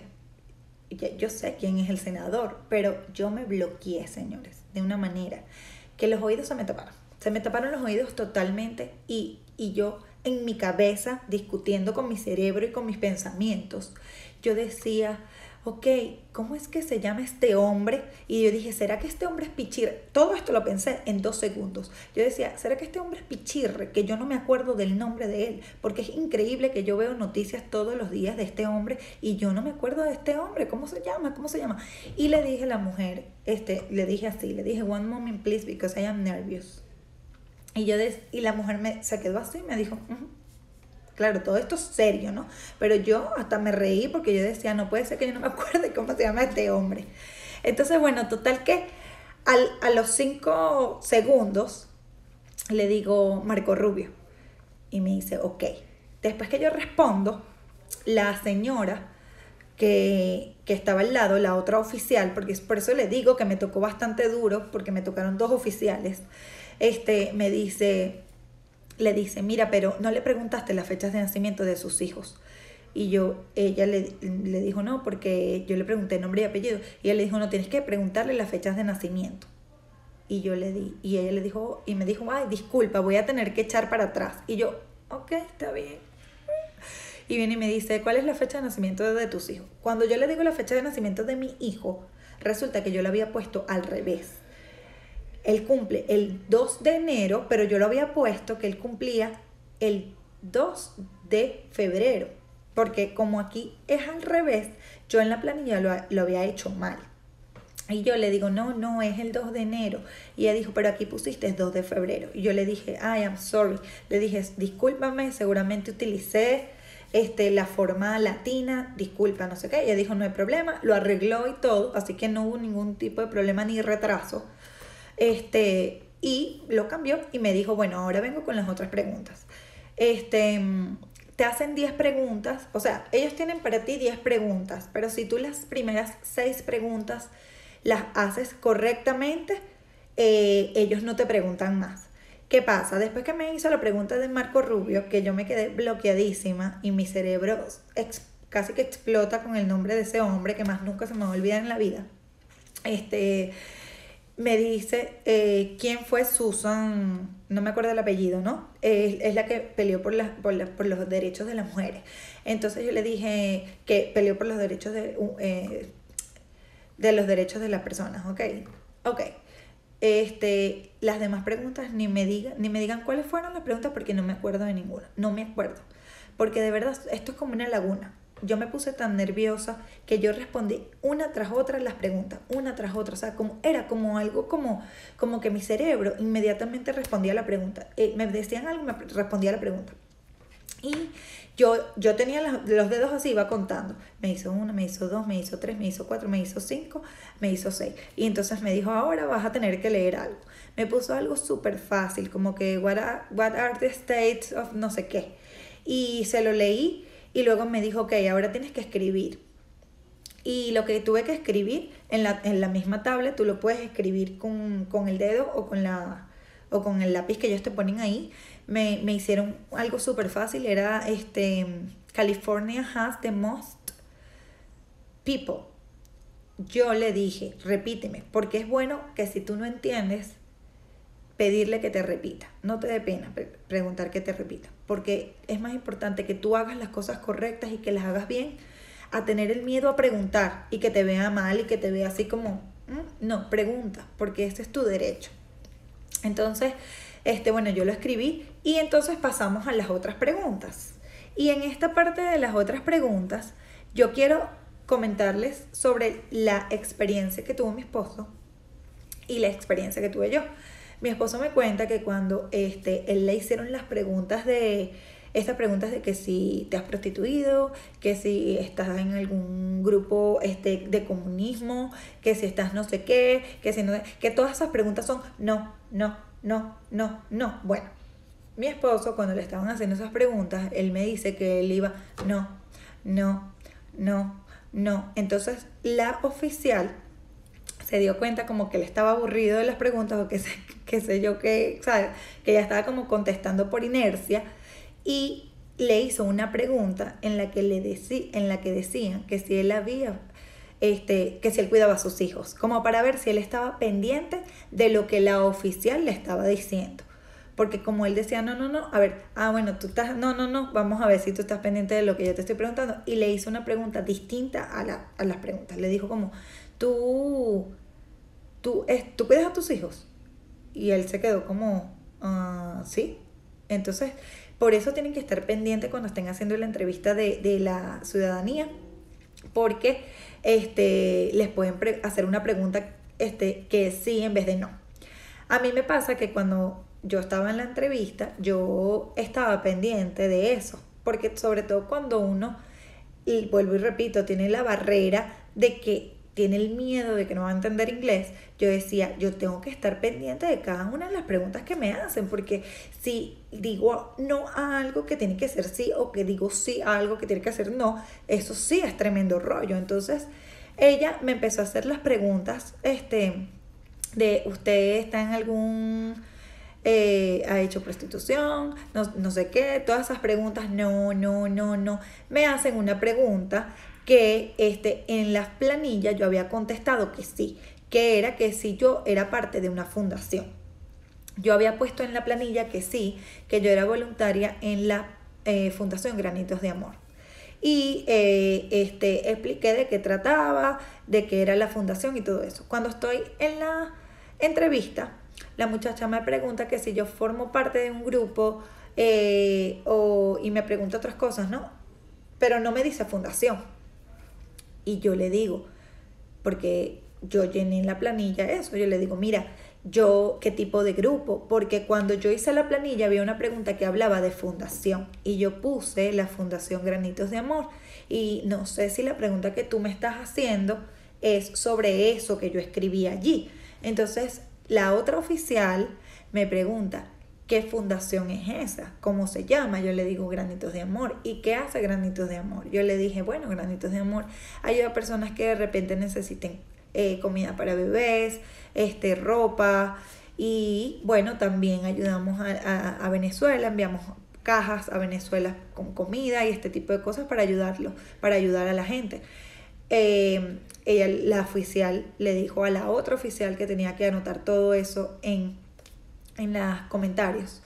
yo sé quién es el senador, pero yo me bloqueé, señores, de una manera que los oídos se me taparon. Se me taparon los oídos totalmente y, y yo en mi cabeza, discutiendo con mi cerebro y con mis pensamientos, yo decía, ok, ¿cómo es que se llama este hombre? Y yo dije, ¿será que este hombre es Pichirre? Todo esto lo pensé en dos segundos. Yo decía, ¿será que este hombre es Pichirre? Que yo no me acuerdo del nombre de él, porque es increíble que yo veo noticias todos los días de este hombre y yo no me acuerdo de este hombre. ¿Cómo se llama? ¿Cómo se llama? Y le dije a la mujer, este, le dije así, le dije, one moment please, because I am nervous. Y, yo des, y la mujer me, se quedó así y me dijo, uh-huh. Claro, todo esto es serio, ¿no? Pero yo hasta me reí porque yo decía, no puede ser que yo no me acuerde cómo se llama este hombre. Entonces, bueno, total que al, a los cinco segundos le digo Marco Rubio. Y me dice, ok. Después que yo respondo, la señora que, que estaba al lado, la otra oficial, porque por eso le digo que me tocó bastante duro, porque me tocaron dos oficiales, este, me dice... le dice, mira, pero no le preguntaste las fechas de nacimiento de sus hijos. Y yo, ella le, le dijo, no, porque yo le pregunté nombre y apellido. Y ella le dijo, no, tienes que preguntarle las fechas de nacimiento. Y yo le di, y ella le dijo, y me dijo, ay, disculpa, voy a tener que echar para atrás. Y yo, ok, está bien. Y viene y me dice, ¿cuál es la fecha de nacimiento de tus hijos? Cuando yo le digo la fecha de nacimiento de mi hijo, resulta que yo la había puesto al revés. Él cumple el dos de enero, pero yo lo había puesto que él cumplía el dos de febrero. Porque como aquí es al revés, yo en la planilla lo, lo había hecho mal. Y yo le digo, no, no, es el dos de enero. Y ella dijo, pero aquí pusiste dos de febrero. Y yo le dije, I am sorry. Le dije, discúlpame, seguramente utilicé este, la forma latina, disculpa, no sé qué. Y ella dijo, no hay problema, lo arregló y todo, así que no hubo ningún tipo de problema ni retraso. Este, y lo cambió y me dijo, bueno, ahora vengo con las otras preguntas. Este, te hacen diez preguntas, o sea, ellos tienen para ti diez preguntas, pero si tú las primeras seis preguntas las haces correctamente, eh, ellos no te preguntan más. ¿Qué pasa? Después que me hizo la pregunta de Marco Rubio, que yo me quedé bloqueadísima y mi cerebro ex, casi que explota con el nombre de ese hombre que más nunca se me va a olvidar en la vida. Este... me dice eh, quién fue Susan, no me acuerdo el apellido, ¿no? Eh, es la que peleó por, la, por, la, por los derechos de las mujeres. Entonces yo le dije que peleó por los derechos de, eh, de los derechos de las personas, ¿ok? Ok. Este, las demás preguntas ni me digan, ni me digan cuáles fueron las preguntas porque no me acuerdo de ninguna. No me acuerdo. Porque de verdad esto es como una laguna. Yo me puse tan nerviosa que yo respondí una tras otra las preguntas, una tras otra. O sea, como, era como algo como, como que mi cerebro inmediatamente respondía a la pregunta. Eh, me decían algo, me respondía a la pregunta. Y yo, yo tenía los, los dedos así, iba contando. Me hizo una, me hizo dos, me hizo tres, me hizo cuatro, me hizo cinco, me hizo seis. Y entonces me dijo, ahora vas a tener que leer algo. Me puso algo súper fácil, como que what are, what are the states of no sé qué. Y se lo leí. Y luego me dijo, ok, ahora tienes que escribir. Y lo que tuve que escribir, en la, en la misma tablet, tú lo puedes escribir con, con el dedo o con, la, o con el lápiz que ellos te ponen ahí. Me, me hicieron algo súper fácil, era este, California has the most people. Yo le dije, repíteme, porque es bueno que si tú no entiendes, pedirle que te repita. No te dé pena pre- preguntar que te repita, porque es más importante que tú hagas las cosas correctas y que las hagas bien, a tener el miedo a preguntar y que te vea mal y que te vea así como, ¿Mm? no, pregunta, porque ese es tu derecho. Entonces, este, bueno, yo lo escribí y entonces pasamos a las otras preguntas. Y en esta parte de las otras preguntas, yo quiero comentarles sobre la experiencia que tuvo mi esposo y la experiencia que tuve yo. Mi esposo me cuenta que cuando este, él le hicieron las preguntas de, estas preguntas de que si te has prostituido, que si estás en algún grupo este, de comunismo, que si estás no sé qué, que si no, que todas esas preguntas son no, no, no, no, no. Bueno, mi esposo cuando le estaban haciendo esas preguntas, él me dice que él iba no, no, no, no. Entonces la oficial se dio cuenta como que él estaba aburrido de las preguntas o que sé, que sé yo que, ¿sabes? Que ya estaba como contestando por inercia y le hizo una pregunta en la que le decí, en la que decían que si él había este que si él cuidaba a sus hijos, como para ver si él estaba pendiente de lo que la oficial le estaba diciendo. Porque como él decía, no, no, no, a ver, ah, bueno, tú estás, no, no, no, vamos a ver si tú estás pendiente de lo que yo te estoy preguntando. Y le hizo una pregunta distinta a, la, a las preguntas. Le dijo como, tú, tú, es, ¿tú cuidas a tus hijos? Y él se quedó como, uh, sí. Entonces, por eso tienen que estar pendientes cuando estén haciendo la entrevista de, de la ciudadanía, porque este, les pueden pre- hacer una pregunta este, que es sí en vez de no. A mí me pasa que cuando yo estaba en la entrevista, yo estaba pendiente de eso, porque sobre todo cuando uno, y vuelvo y repito, tiene la barrera de que tiene el miedo de que no va a entender inglés, yo decía, yo tengo que estar pendiente de cada una de las preguntas que me hacen, porque si digo no a algo que tiene que ser sí, o que digo sí a algo que tiene que ser no, eso sí es tremendo rollo. Entonces ella me empezó a hacer las preguntas este, de ¿usted está en algún... Eh, ha hecho prostitución, no, no sé qué, todas esas preguntas, no, no, no, no, me hacen una pregunta que este, en las planillas yo había contestado que sí, que era que si yo era parte de una fundación. Yo había puesto en la planilla que sí, que yo era voluntaria en la eh, Fundación Granitos de Amor. Y eh, este, expliqué de qué trataba, de qué era la fundación y todo eso. Cuando estoy en la entrevista, la muchacha me pregunta que si yo formo parte de un grupo eh, o, y me pregunta otras cosas, ¿no? Pero no me dice fundación. Y yo le digo, porque yo llené en la planilla eso, yo le digo, mira, yo, ¿qué tipo de grupo? Porque cuando yo hice la planilla había una pregunta que hablaba de fundación y yo puse la Fundación Granitos de Amor. Y no sé si la pregunta que tú me estás haciendo es sobre eso que yo escribí allí. Entonces, la otra oficial me pregunta, ¿qué fundación es esa? ¿Cómo se llama? Yo le digo Granitos de Amor. ¿Y qué hace Granitos de Amor? Yo le dije, bueno, Granitos de Amor ayuda a personas que de repente necesiten eh, comida para bebés, este, ropa. Y bueno, también ayudamos a, a, a Venezuela, enviamos cajas a Venezuela con comida y este tipo de cosas para ayudarlo, para ayudar a la gente. Eh, ella, la oficial, le dijo a la otra oficial que tenía que anotar todo eso en, en los comentarios.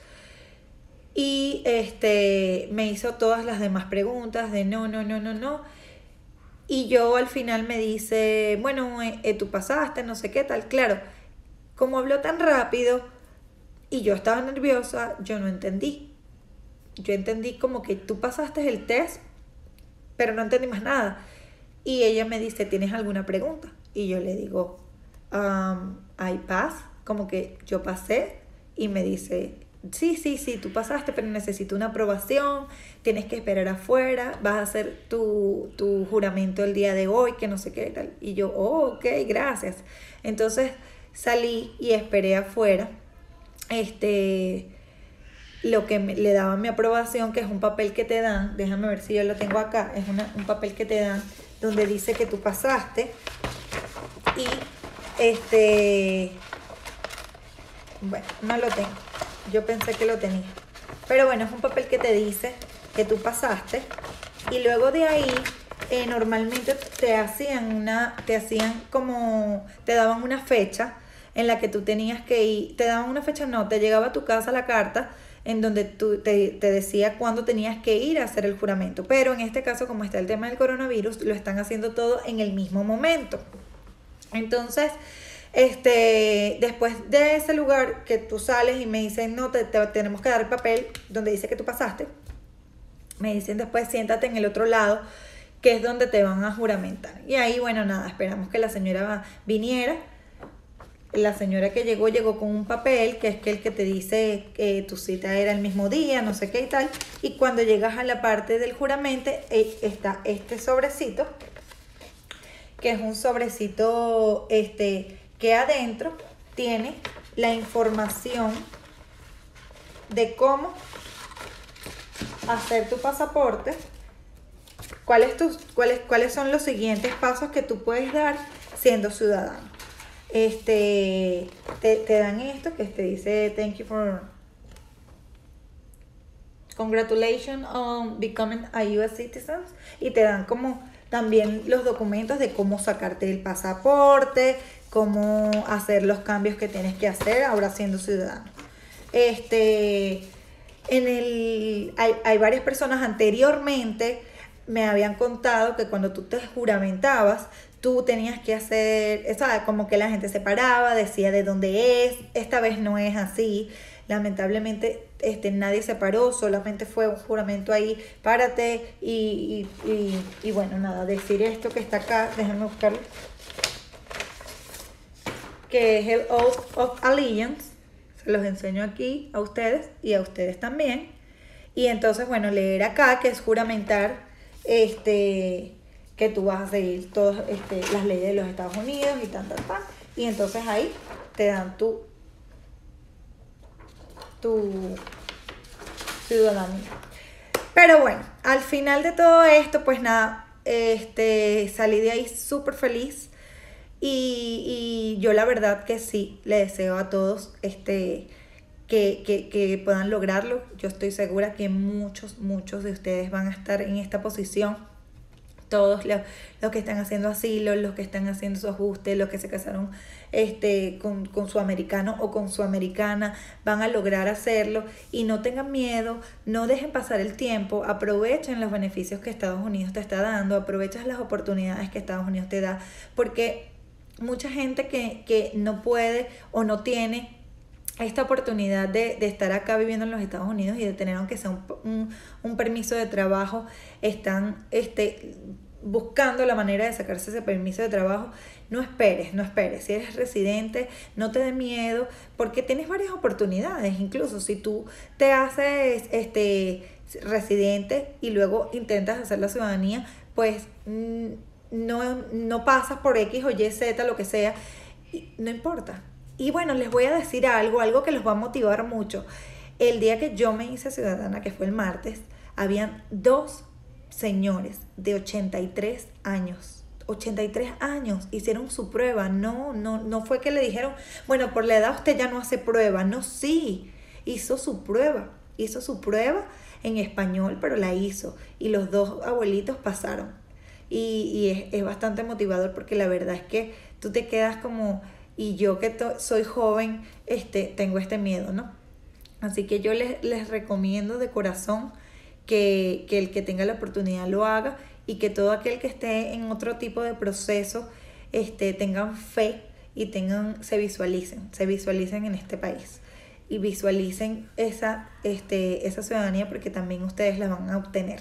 Y este, me hizo todas las demás preguntas de no, no, no, no, no. Y yo al final me dice, bueno, eh, tú pasaste, no sé qué tal. Claro, como habló tan rápido y yo estaba nerviosa, yo no entendí. Yo entendí como que tú pasaste el test, pero no entendí más nada. Y ella me dice, ¿tienes alguna pregunta? Y yo le digo, um, ¿hay paz? Como que yo pasé. Y me dice, sí, sí, sí, tú pasaste, pero necesito una aprobación, tienes que esperar afuera, vas a hacer tu, tu juramento el día de hoy, que no sé qué tal. Y yo, oh, ok, gracias. Entonces salí y esperé afuera. Este... lo que me, le daba mi aprobación, que es un papel que te dan, déjame ver si yo lo tengo acá, es una, un papel que te dan donde dice que tú pasaste y este, bueno, no lo tengo, yo pensé que lo tenía, pero bueno, es un papel que te dice que tú pasaste y luego de ahí eh, normalmente te hacían una, te hacían como, te daban una fecha en la que tú tenías que ir, te daban una fecha, no, te llegaba a tu casa la carta en donde tú te, te decía cuándo tenías que ir a hacer el juramento. Pero en este caso, como está el tema del coronavirus, lo están haciendo todo en el mismo momento. Entonces, este, después de ese lugar que tú sales y me dicen, no, te, te tenemos que dar el papel donde dice que tú pasaste, me dicen después, siéntate en el otro lado, que es donde te van a juramentar. Y ahí, bueno, nada, esperamos que la señora viniera. La señora que llegó, llegó con un papel, que es que el que te dice que tu cita era el mismo día, no sé qué y tal. Y cuando llegas a la parte del juramento, eh, está este sobrecito, que es un sobrecito este, que adentro tiene la información de cómo hacer tu pasaporte, cuáles, tus, cuáles, cuáles son los siguientes pasos que tú puedes dar siendo ciudadano. Este, te, te dan esto que te dice thank you for congratulations on becoming a U S citizen, y te dan como también los documentos de cómo sacarte el pasaporte, cómo hacer los cambios que tienes que hacer ahora siendo ciudadano. Este, en el, hay, hay varias personas anteriormente me habían contado que cuando tú te juramentabas, tú tenías que hacer, eso, como que la gente se paraba, decía de dónde es. Esta vez no es así. Lamentablemente este, nadie se paró, solamente fue un juramento ahí, párate y, y, y, y bueno, nada, decir esto que está acá, déjenme buscarlo, que es el Oath of Allegiance. Se los enseño aquí a ustedes y a ustedes también. Y entonces, bueno, leer acá, que es juramentar este, que tú vas a seguir todas este, las leyes de los Estados Unidos y tal, tal, tal. Y entonces ahí te dan tu, tu ciudadanía. Pero bueno, al final de todo esto, pues nada, este, salí de ahí súper feliz. Y, y yo la verdad que sí, le deseo a todos este, que, que, que puedan lograrlo. Yo estoy segura que muchos, muchos de ustedes van a estar en esta posición. Todos los, los que están haciendo asilo, los que están haciendo su ajuste, los que se casaron este, con, con su americano o con su americana, van a lograr hacerlo. Y no tengan miedo, no dejen pasar el tiempo, aprovechen los beneficios que Estados Unidos te está dando, aprovechen las oportunidades que Estados Unidos te da, porque mucha gente que, que no puede o no tiene esta oportunidad de, de estar acá viviendo en los Estados Unidos y de tener aunque sea un, un, un permiso de trabajo, están este, buscando la manera de sacarse ese permiso de trabajo. No esperes, no esperes. Si eres residente, no te dé miedo, porque tienes varias oportunidades. Incluso si tú te haces este, residente y luego intentas hacer la ciudadanía, pues mmm, No, no pasas por X o Y, Z, lo que sea, y no importa. Y bueno, les voy a decir algo, algo que los va a motivar mucho. El día que yo me hice ciudadana, que fue el martes, habían dos señores de ochenta y tres años. ochenta y tres años, hicieron su prueba. No, no, no fue que le dijeron, bueno, por la edad usted ya no hace prueba. No, sí, hizo su prueba. Hizo su prueba en español, pero la hizo. Y los dos abuelitos pasaron. Y, y es, es bastante motivador, porque la verdad es que tú te quedas como, y yo que to, soy joven, este, tengo este miedo, ¿no? Así que yo les, les recomiendo de corazón que, que el que tenga la oportunidad lo haga, y que todo aquel que esté en otro tipo de proceso este, tengan fe y tengan, se visualicen, se visualicen en este país y visualicen esa, este, esa ciudadanía, porque también ustedes la van a obtener.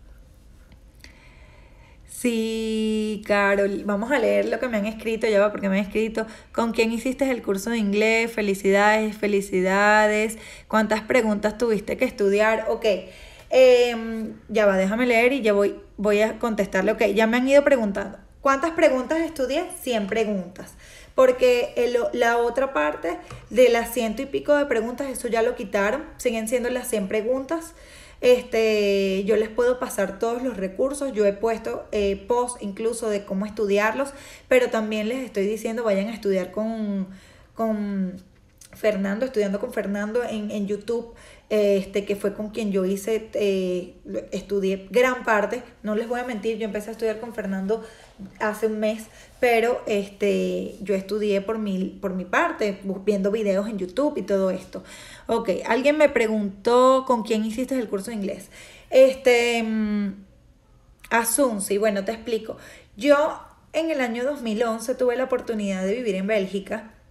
Sí, Carol, vamos a leer lo que me han escrito, ya va, porque me han escrito, ¿con quién hiciste el curso de inglés? Felicidades, felicidades, ¿cuántas preguntas tuviste que estudiar? Ok, eh, ya va, déjame leer y ya voy, voy a contestarle. Ok, ya me han ido preguntando, ¿cuántas preguntas estudié? cien preguntas, porque el, la otra parte de las ciento y pico de preguntas, eso ya lo quitaron, siguen siendo las cien preguntas. Este, yo les puedo pasar todos los recursos, yo he puesto eh, posts incluso de cómo estudiarlos, pero también les estoy diciendo vayan a estudiar con, con Fernando, estudiando con Fernando en, en YouTube, este, que fue con quien yo hice, eh, estudié gran parte. No les voy a mentir, yo empecé a estudiar con Fernando hace un mes, pero este, yo estudié por mi, por mi parte, viendo videos en YouTube y todo esto. Ok, alguien me preguntó con quién hiciste el curso de inglés. Este, Asunci, bueno, te explico. Yo en el año dos mil once tuve la oportunidad de vivir en Bélgica.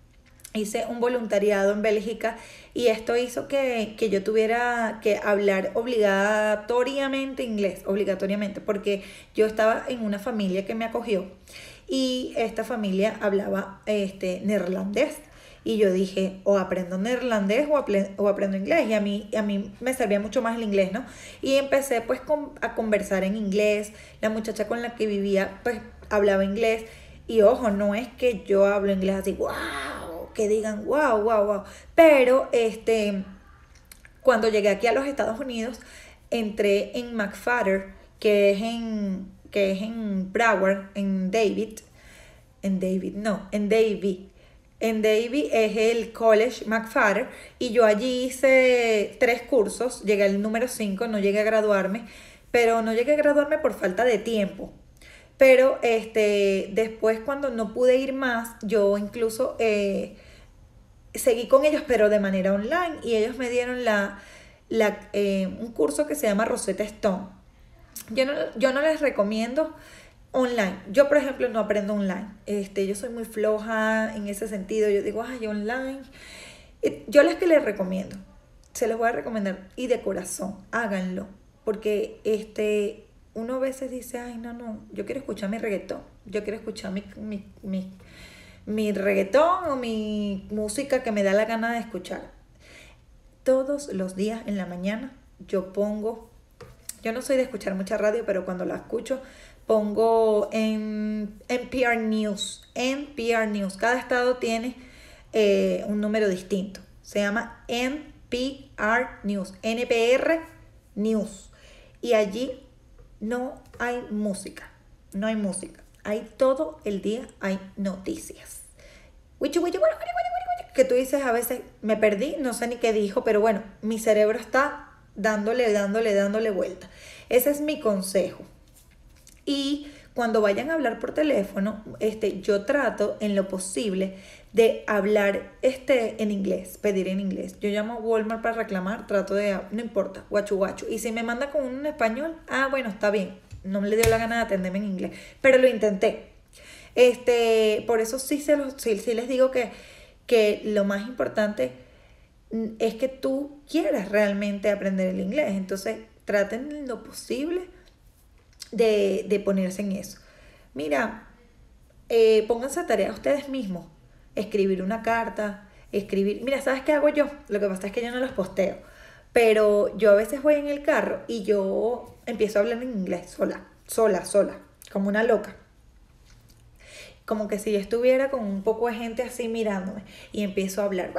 hice un voluntariado en Bélgica y esto hizo que, que yo tuviera que hablar obligatoriamente inglés, obligatoriamente, porque yo estaba en una familia que me acogió y esta familia hablaba este, neerlandés. Y yo dije, o aprendo neerlandés o, aple- o aprendo inglés. Y a mí, a mí me servía mucho más el inglés, ¿no? Y empecé pues con- a conversar en inglés. La muchacha con la que vivía pues hablaba inglés. Y ojo, no es que yo hablo inglés así, wow, que digan wow, wow, wow. Pero este, cuando llegué aquí a los Estados Unidos, entré en McFarter, que es en, que es en Broward, en David. En David, no, en Davie. En Davie es el College McFarter y yo allí hice tres cursos, llegué al número cinco, no llegué a graduarme, pero no llegué a graduarme por falta de tiempo. Pero este, después cuando no pude ir más, yo incluso eh, seguí con ellos, pero de manera online y ellos me dieron la, la, eh, un curso que se llama Rosetta Stone. Yo no, yo no les recomiendo online. Yo, por ejemplo, no aprendo online. Este, yo soy muy floja en ese sentido. Yo digo, ay, online. Y yo les que les recomiendo, se los voy a recomendar y de corazón, háganlo. Porque este, uno a veces dice, ay, no, no, yo quiero escuchar mi reggaetón. Yo quiero escuchar mi, mi, mi, mi reggaetón o mi música que me da la gana de escuchar. Todos los días en la mañana yo pongo, yo no soy de escuchar mucha radio, pero cuando la escucho, pongo en N P R News. N P R News. Cada estado tiene eh, un número distinto. Se llama N P R News. N P R News. Y allí no hay música. No hay música. Hay todo el día, hay noticias. Que tú dices a veces, me perdí, no sé ni qué dijo, pero bueno, mi cerebro está dándole, dándole, dándole vuelta. Ese es mi consejo. Y cuando vayan a hablar por teléfono, este, yo trato en lo posible de hablar este, en inglés, pedir en inglés. Yo llamo a Walmart para reclamar, trato de, no importa, guachu guachu. Y si me manda con un español, ah, bueno, está bien. No me le dio la gana de atenderme en inglés, pero lo intenté. Este, por eso sí, se los, sí, sí les digo que, que lo más importante es que tú quieras realmente aprender el inglés. Entonces, traten lo posible De, de ponerse en eso. Mira, eh, pónganse a tarea ustedes mismos. Escribir una carta, escribir... Mira, ¿sabes qué hago yo? Lo que pasa es que yo no los posteo. Pero yo a veces voy en el carro y yo empiezo a hablar en inglés sola, sola, sola, como una loca. Como que si yo estuviera con un poco de gente así mirándome y empiezo a hablar.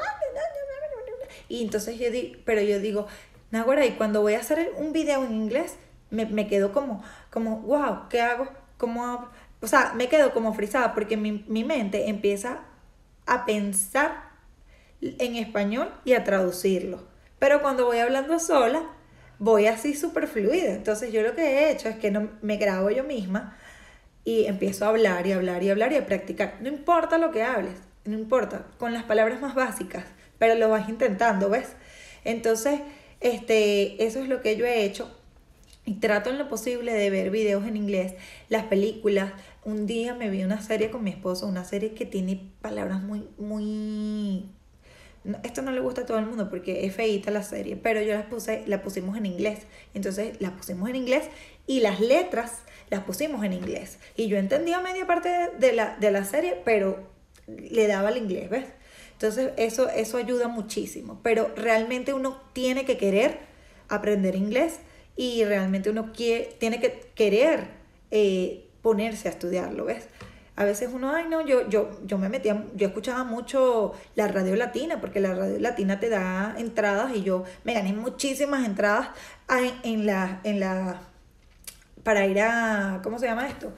Y entonces yo digo, pero yo digo, Naguará, y cuando voy a hacer un video en inglés, Me, me quedo como, como, wow, ¿qué hago? ¿Cómo hablo? O sea, me quedo como frisada porque mi, mi mente empieza a pensar en español y a traducirlo. Pero cuando voy hablando sola, voy así súper fluida. Entonces yo lo que he hecho es que no, me grabo yo misma y empiezo a hablar y hablar y hablar y a practicar. No importa lo que hables, no importa, con las palabras más básicas, pero lo vas intentando, ¿ves? Entonces, este, eso es lo que yo he hecho. Y trato en lo posible de ver videos en inglés, las películas. Un día me vi una serie con mi esposo, una serie que tiene palabras muy, muy... Esto no le gusta a todo el mundo porque es feíta la serie, pero yo las puse, la pusimos en inglés. Entonces las pusimos en inglés y las letras las pusimos en inglés. Y yo entendía media parte de, de, la, de la serie, pero le daba el inglés, ¿ves? Entonces eso, eso ayuda muchísimo. Pero realmente uno tiene que querer aprender inglés. Y realmente uno quiere, tiene que querer eh, ponerse a estudiarlo, ¿ves? A veces uno, ay no, yo, yo, yo me metía, yo escuchaba mucho la radio latina, porque la radio latina te da entradas y yo me gané muchísimas entradas en, en la, en la, para ir a, ¿cómo se llama esto?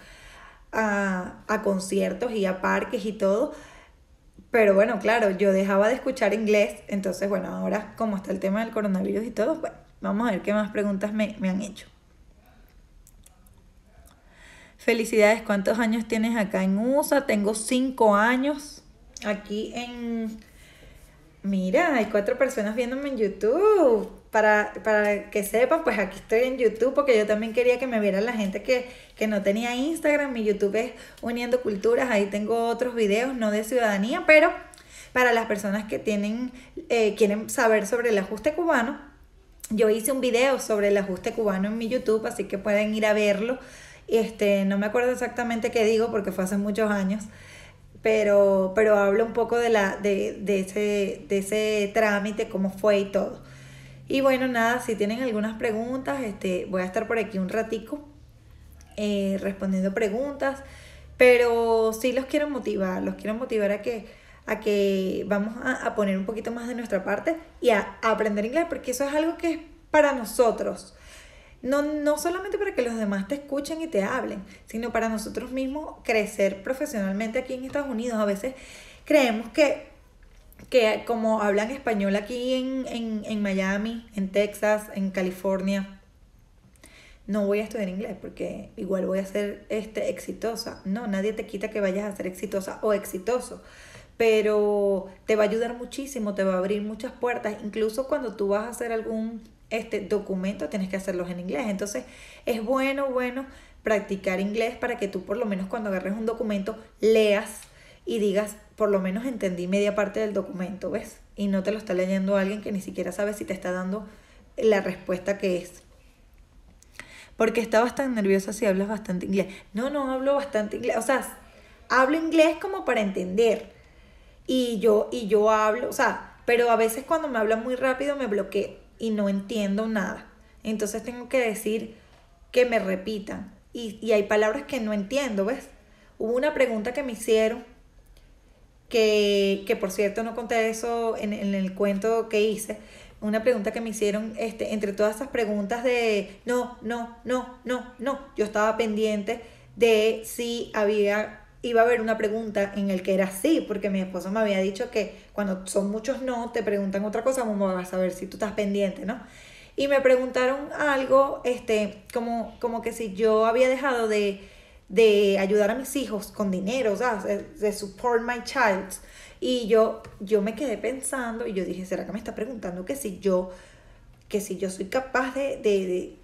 A, a conciertos y a parques y todo. Pero bueno, claro, yo dejaba de escuchar inglés, entonces bueno, ahora como está el tema del coronavirus y todo, bueno, vamos a ver qué más preguntas me, me han hecho. Felicidades, ¿cuántos años tienes acá en U S A? Tengo cinco años aquí en... Mira, hay cuatro personas viéndome en YouTube. Para, para que sepan, pues aquí estoy en YouTube porque yo también quería que me viera la gente que, que no tenía Instagram. Mi YouTube es Uniendo Culturas, ahí tengo otros videos, no de ciudadanía, pero Para las personas que tienen, eh, quieren saber sobre el ajuste cubano, yo hice un video sobre el ajuste cubano en mi YouTube, así que pueden ir a verlo. Este, no me acuerdo exactamente qué digo porque fue hace muchos años, pero, pero hablo un poco de, la, de, de, ese, de ese trámite, cómo fue y todo. Y bueno, nada, si tienen algunas preguntas, este, voy a estar por aquí un ratico eh, respondiendo preguntas, pero sí los quiero motivar, los quiero motivar a que, a que vamos a, a poner un poquito más de nuestra parte y a, a aprender inglés, porque eso es algo que es para nosotros. No, no solamente para que los demás te escuchen y te hablen, sino para nosotros mismos crecer profesionalmente aquí en Estados Unidos. A veces creemos que, que como hablan español aquí en, en, en Miami, en Texas, en California, no voy a estudiar inglés porque igual voy a ser este, exitosa. No, nadie te quita que vayas a ser exitosa o exitoso, pero te va a ayudar muchísimo, te va a abrir muchas puertas. Incluso cuando tú vas a hacer algún este documento tienes que hacerlos en inglés. Entonces es bueno, bueno practicar inglés para que tú por lo menos cuando agarres un documento leas y digas, por lo menos entendí media parte del documento, ¿ves? Y no te lo está leyendo alguien que ni siquiera sabe si te está dando la respuesta que es. Porque estabas tan nerviosa si hablas bastante inglés. No, no hablo bastante inglés. O sea, hablo inglés como para entender. Y yo, y yo hablo, o sea, pero a veces cuando me hablan muy rápido me bloqueo y no entiendo nada. Entonces tengo que decir que me repitan. Y, y hay palabras que no entiendo, ¿ves? Hubo una pregunta que me hicieron, que, que por cierto no conté eso en, en el cuento que hice. Una pregunta que me hicieron, este, entre todas esas preguntas de no, no, no, no, no. Yo estaba pendiente de si había... iba a haber una pregunta en el que era sí, porque mi esposo me había dicho que cuando son muchos no, te preguntan otra cosa, ¿cómo vas a saber si tú estás pendiente, no? Y me preguntaron algo, este, como, como que si yo había dejado de, de ayudar a mis hijos con dinero, o sea, de, de support my child. Y yo, yo me quedé pensando y yo dije, ¿será que me está preguntando que si yo, que si yo soy capaz de, de, de...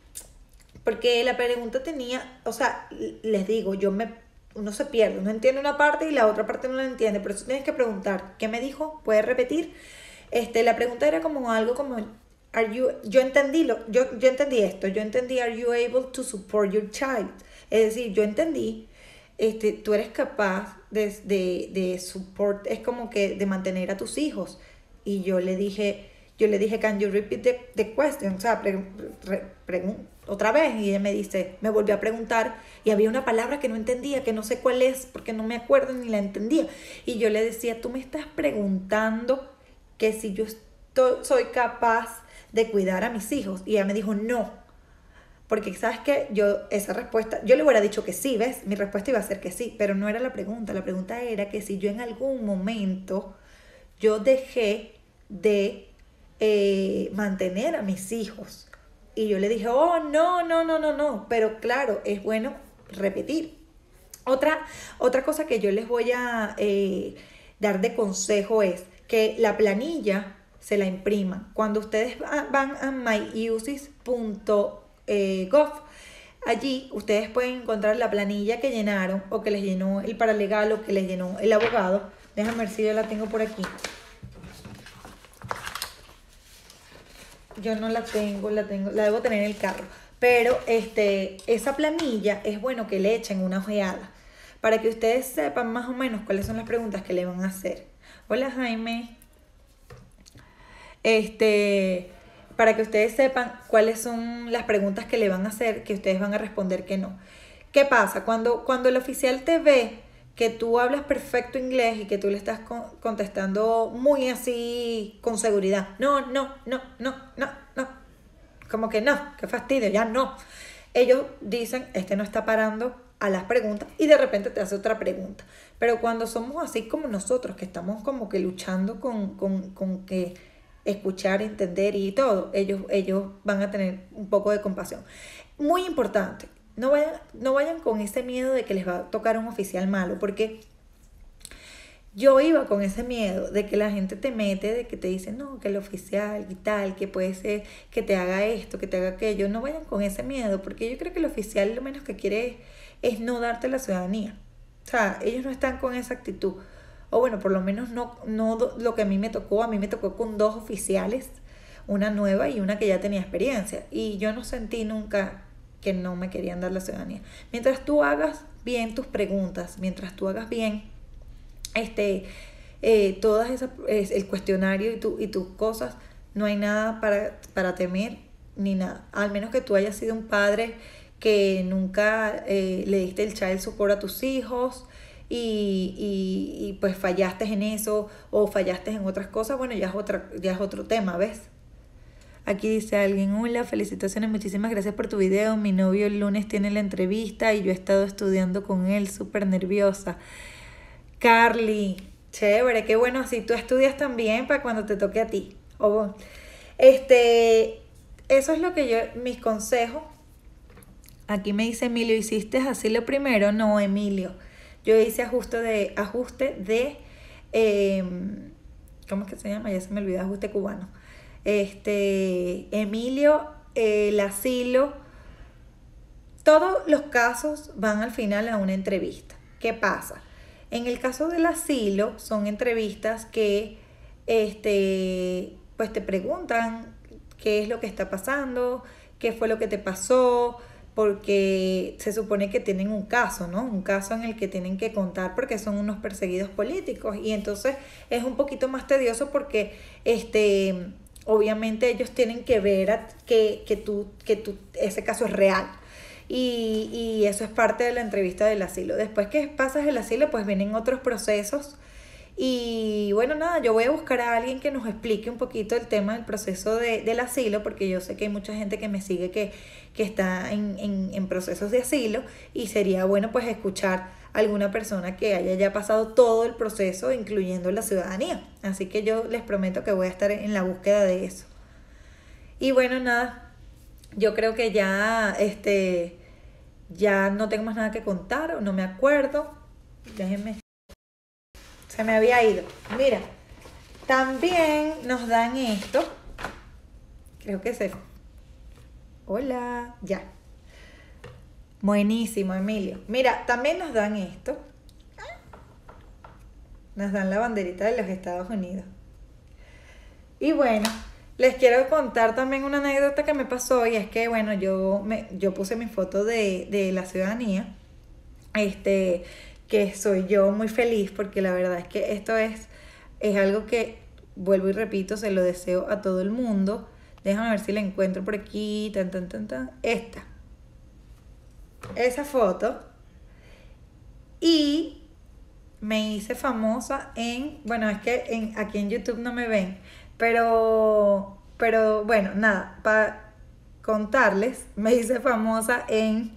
Porque la pregunta tenía, o sea, les digo, yo me... uno se pierde, uno entiende una parte y la otra parte no la entiende, por eso tienes que preguntar, ¿qué me dijo? ¿Puedes repetir? Este, la pregunta era como algo como, are you, yo entendí, lo, yo, yo entendí esto, yo entendí, are you able to support your child? Es decir, yo entendí, este, tú eres capaz de, de, de support, es como que de mantener a tus hijos. Y yo le dije, yo le dije, can you repeat the, the question? O sea, pre, pre, pregunta otra vez, y ella me dice, me volvió a preguntar y había una palabra que no entendía, que no sé cuál es porque no me acuerdo ni la entendía, y yo le decía, tú me estás preguntando que si yo estoy, soy capaz de cuidar a mis hijos, y ella me dijo no, porque sabes que yo esa respuesta, yo le hubiera dicho que sí, ¿ves? Mi respuesta iba a ser que sí, pero no era la pregunta, la pregunta era que si yo en algún momento yo dejé de eh, mantener a mis hijos. Y yo le dije, oh, no, no, no, no, no. Pero claro, es bueno repetir. Otra, otra cosa que yo les voy a eh, dar de consejo es que la planilla se la impriman. Cuando ustedes van a my usis punto gov, allí ustedes pueden encontrar la planilla que llenaron o que les llenó el paralegal o que les llenó el abogado. Déjame ver si yo la tengo por aquí. Yo no la tengo, la tengo, la debo tener en el carro. Pero este, esa planilla es bueno que le echen una ojeada para que ustedes sepan más o menos cuáles son las preguntas que le van a hacer. Hola Jaime. Este, para que ustedes sepan cuáles son las preguntas que le van a hacer, que ustedes van a responder que no. ¿Qué pasa? Cuando, cuando el oficial te ve que tú hablas perfecto inglés y que tú le estás con, contestando muy así con seguridad. No, no, no, no, no, no. Como que no, qué fastidio, ya no. Ellos dicen, este no está parando a las preguntas y de repente te hace otra pregunta. Pero cuando somos así como nosotros, que estamos como que luchando con, con, con que escuchar, entender y todo, ellos, ellos van a tener un poco de compasión. Muy importante. No vayan, no vayan con ese miedo de que les va a tocar un oficial malo, porque yo iba con ese miedo de que la gente te mete, de que te dice, no, que el oficial y tal, que puede ser que te haga esto, que te haga aquello. No vayan con ese miedo, porque yo creo que el oficial lo menos que quiere es, es no darte la ciudadanía. O sea, ellos no están con esa actitud. o bueno, por lo menos no, no lo que a mí me tocó, a mí me tocó con dos oficiales, una nueva y una que ya tenía experiencia, y yo no sentí nunca que no me querían dar la ciudadanía. Mientras tú hagas bien tus preguntas, mientras tú hagas bien este, eh, todas esas, eh, el cuestionario y, tu, y tus cosas, no hay nada para, para temer ni nada, al menos que tú hayas sido un padre que nunca eh, le diste el child support a tus hijos y, y, y pues fallaste en eso o fallaste en otras cosas, bueno, ya es, otra, ya es otro tema, ¿ves? Aquí dice alguien, hola, felicitaciones, muchísimas gracias por tu video, mi novio el lunes tiene la entrevista y yo he estado estudiando con él, súper nerviosa. Carly, chévere, qué bueno, si tú estudias también para cuando te toque a ti. Oh, este, eso es lo que yo, mis consejos. Aquí me dice Emilio, ¿hiciste así lo primero? No, Emilio. Yo hice ajuste de, ajuste de, eh, ¿cómo es que se llama? Ya se me olvidó, ajuste cubano. Este, Emilio, eh, el asilo, todos los casos van al final a una entrevista. ¿Qué pasa? En el caso del asilo, son entrevistas que, este, pues te preguntan qué es lo que está pasando, qué fue lo que te pasó, porque se supone que tienen un caso, ¿no? Un caso en el que tienen que contar porque son unos perseguidos políticos y entonces es un poquito más tedioso porque este, obviamente ellos tienen que ver a, que, que, tú, que tú, ese caso es real y, y eso es parte de la entrevista del asilo. Después que pasas el asilo pues vienen otros procesos. Y bueno, nada, yo voy a buscar a alguien que nos explique un poquito el tema del proceso de, del asilo, porque yo sé que hay mucha gente que me sigue que, que está en, en, en procesos de asilo y sería bueno pues escuchar a alguna persona que haya ya pasado todo el proceso, incluyendo la ciudadanía. Así que yo les prometo que voy a estar en la búsqueda de eso. Y bueno, nada, yo creo que ya, este, ya no tengo más nada que contar, o no me acuerdo. Déjenme. Se me había ido. Mira, también nos dan esto. Creo que se... Hola, ya. Buenísimo, Emilio. Mira, también nos dan esto. Nos dan la banderita de los Estados Unidos. Y bueno, les quiero contar también una anécdota que me pasó. Y es que, bueno, yo, me, yo puse mi foto de, de la ciudadanía. Este... que soy yo muy feliz porque la verdad es que esto es, es algo que, vuelvo y repito, se lo deseo a todo el mundo. Déjame ver si la encuentro por aquí, tan, tan, tan, tan. Esta. Esa foto. Y me hice famosa en, bueno, es que en, aquí en YouTube no me ven, pero, pero bueno, nada, para contarles, me hice famosa en...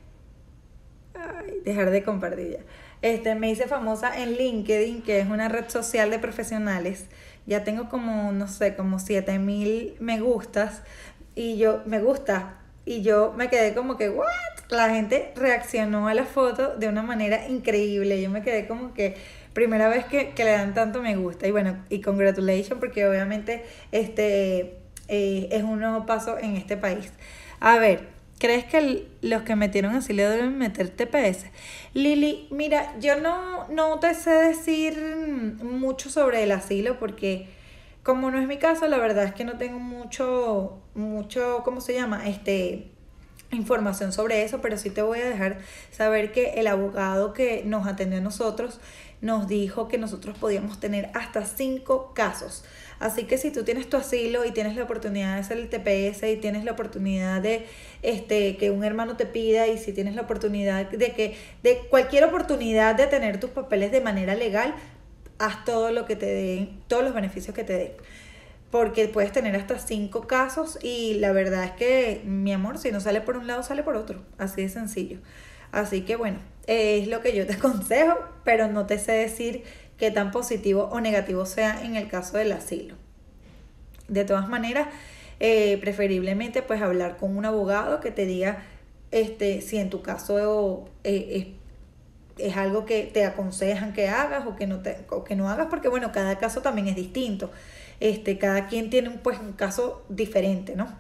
Ay, dejar de compartir ya. Este, me hice famosa en LinkedIn, que es una red social de profesionales. Ya tengo como, no sé, como siete mil me gustas. Y yo, me gusta. Y yo me quedé como que, ¿what? La gente reaccionó a la foto de una manera increíble. Yo me quedé como que, primera vez que, que le dan tanto me gusta. Y bueno, y congratulations, porque obviamente este eh, es un nuevo paso en este país. A ver, ¿crees que el, los que metieron asilo deben meter T P S? Lili, mira, yo no, no te sé decir mucho sobre el asilo porque como no es mi caso, la verdad es que no tengo mucho, mucho, ¿cómo se llama? Este, información sobre eso, pero sí te voy a dejar saber que el abogado que nos atendió a nosotros nos dijo que nosotros podíamos tener hasta cinco casos. Así que si tú tienes tu asilo y tienes la oportunidad de hacer el T P S y tienes la oportunidad de este, que un hermano te pida y si tienes la oportunidad de que, de cualquier oportunidad de tener tus papeles de manera legal, haz todo lo que te den, todos los beneficios que te den. Porque puedes tener hasta cinco casos y la verdad es que, mi amor, si no sale por un lado, sale por otro. Así de sencillo. Así que bueno, es lo que yo te aconsejo, pero no te sé decir qué tan positivo o negativo sea en el caso del asilo. De todas maneras, eh, preferiblemente pues hablar con un abogado que te diga este, si en tu caso eh, es, es algo que te aconsejan que hagas o que no, te, o que no hagas, porque bueno, cada caso también es distinto. Este, cada quien tiene un, pues, un caso diferente, ¿no?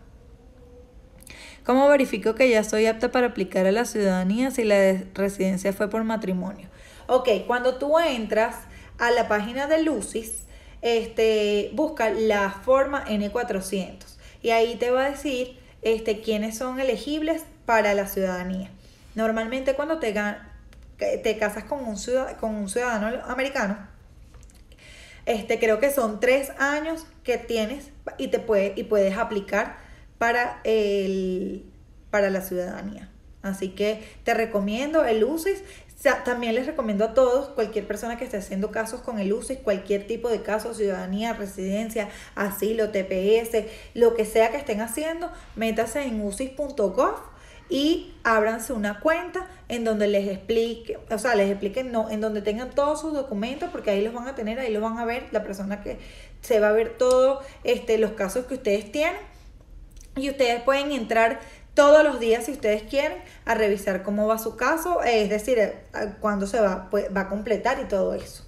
¿Cómo verifico que ya soy apta para aplicar a la ciudadanía si la residencia fue por matrimonio? Ok, cuando tú entras a la página de Lucis, este, busca la forma N cuatrocientos y ahí te va a decir este, quiénes son elegibles para la ciudadanía. Normalmente cuando te, te casas con un, ciudad, con un ciudadano americano, este, creo que son tres años que tienes y, te puede, y puedes aplicar para, el, para la ciudadanía. Así que te recomiendo el U C I S. También les recomiendo a todos, cualquier persona que esté haciendo casos con el U C I S, cualquier tipo de caso, ciudadanía, residencia, asilo, T P S, lo que sea que estén haciendo, métase en u c i s punto gov y ábranse una cuenta en donde les explique, o sea, les expliquen, no, en donde tengan todos sus documentos, porque ahí los van a tener, ahí los van a ver, la persona que se va a ver todos este, los casos que ustedes tienen, y ustedes pueden entrar todos los días, si ustedes quieren, a revisar cómo va su caso, es decir, cuándo se va, pues, va a completar y todo eso.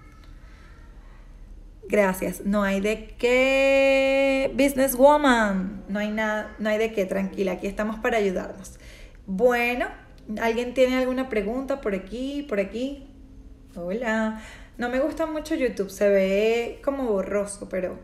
Gracias. No hay de qué, businesswoman. No hay nada, no hay de qué, tranquila. Aquí estamos para ayudarnos. Bueno, ¿alguien tiene alguna pregunta por aquí, por aquí? Hola. No me gusta mucho YouTube, se ve como borroso, pero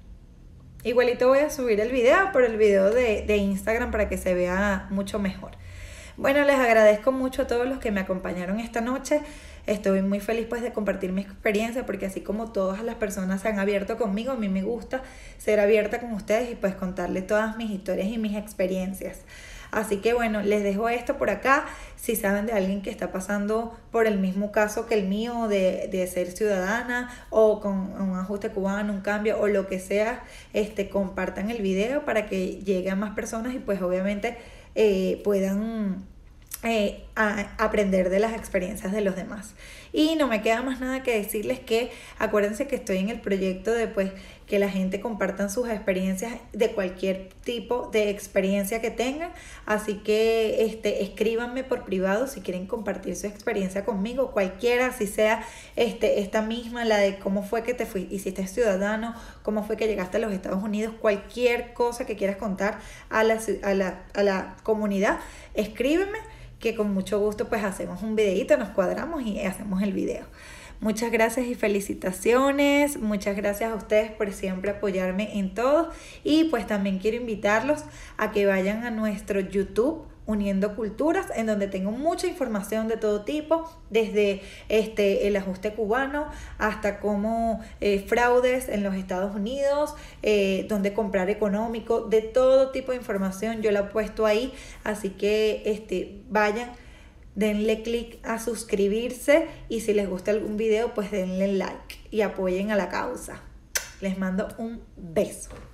igualito voy a subir el video, por el video de, de Instagram para que se vea mucho mejor. Bueno, les agradezco mucho a todos los que me acompañaron esta noche. Estoy muy feliz pues de compartir mi experiencia, porque así como todas las personas se han abierto conmigo, a mí me gusta ser abierta con ustedes y pues contarles todas mis historias y mis experiencias. Así que bueno, les dejo esto por acá. Si saben de alguien que está pasando por el mismo caso que el mío de, de ser ciudadana o con un ajuste cubano, un cambio o lo que sea, este, compartan el video para que llegue a más personas y pues obviamente eh, puedan eh, a, aprender de las experiencias de los demás. Y no me queda más nada que decirles que acuérdense que estoy en el proyecto de pues que la gente compartan sus experiencias de cualquier tipo de experiencia que tengan, así que este, escríbanme por privado si quieren compartir su experiencia conmigo, cualquiera, si sea este, esta misma, la de cómo fue que te fui, hiciste ciudadano, cómo fue que llegaste a los Estados Unidos, cualquier cosa que quieras contar a la, a la, a la comunidad, escríbeme, que con mucho gusto pues hacemos un videito, nos cuadramos y hacemos el video. Muchas gracias y felicitaciones, muchas gracias a ustedes por siempre apoyarme en todo, y pues también quiero invitarlos a que vayan a nuestro YouTube Uniendo Culturas, en donde tengo mucha información de todo tipo, desde este, el ajuste cubano hasta cómo eh, fraudes en los Estados Unidos, eh, donde comprar económico, de todo tipo de información yo la he puesto ahí, así que este, vayan, denle click a suscribirse y si les gusta algún video pues denle like y apoyen a la causa. Les mando un beso.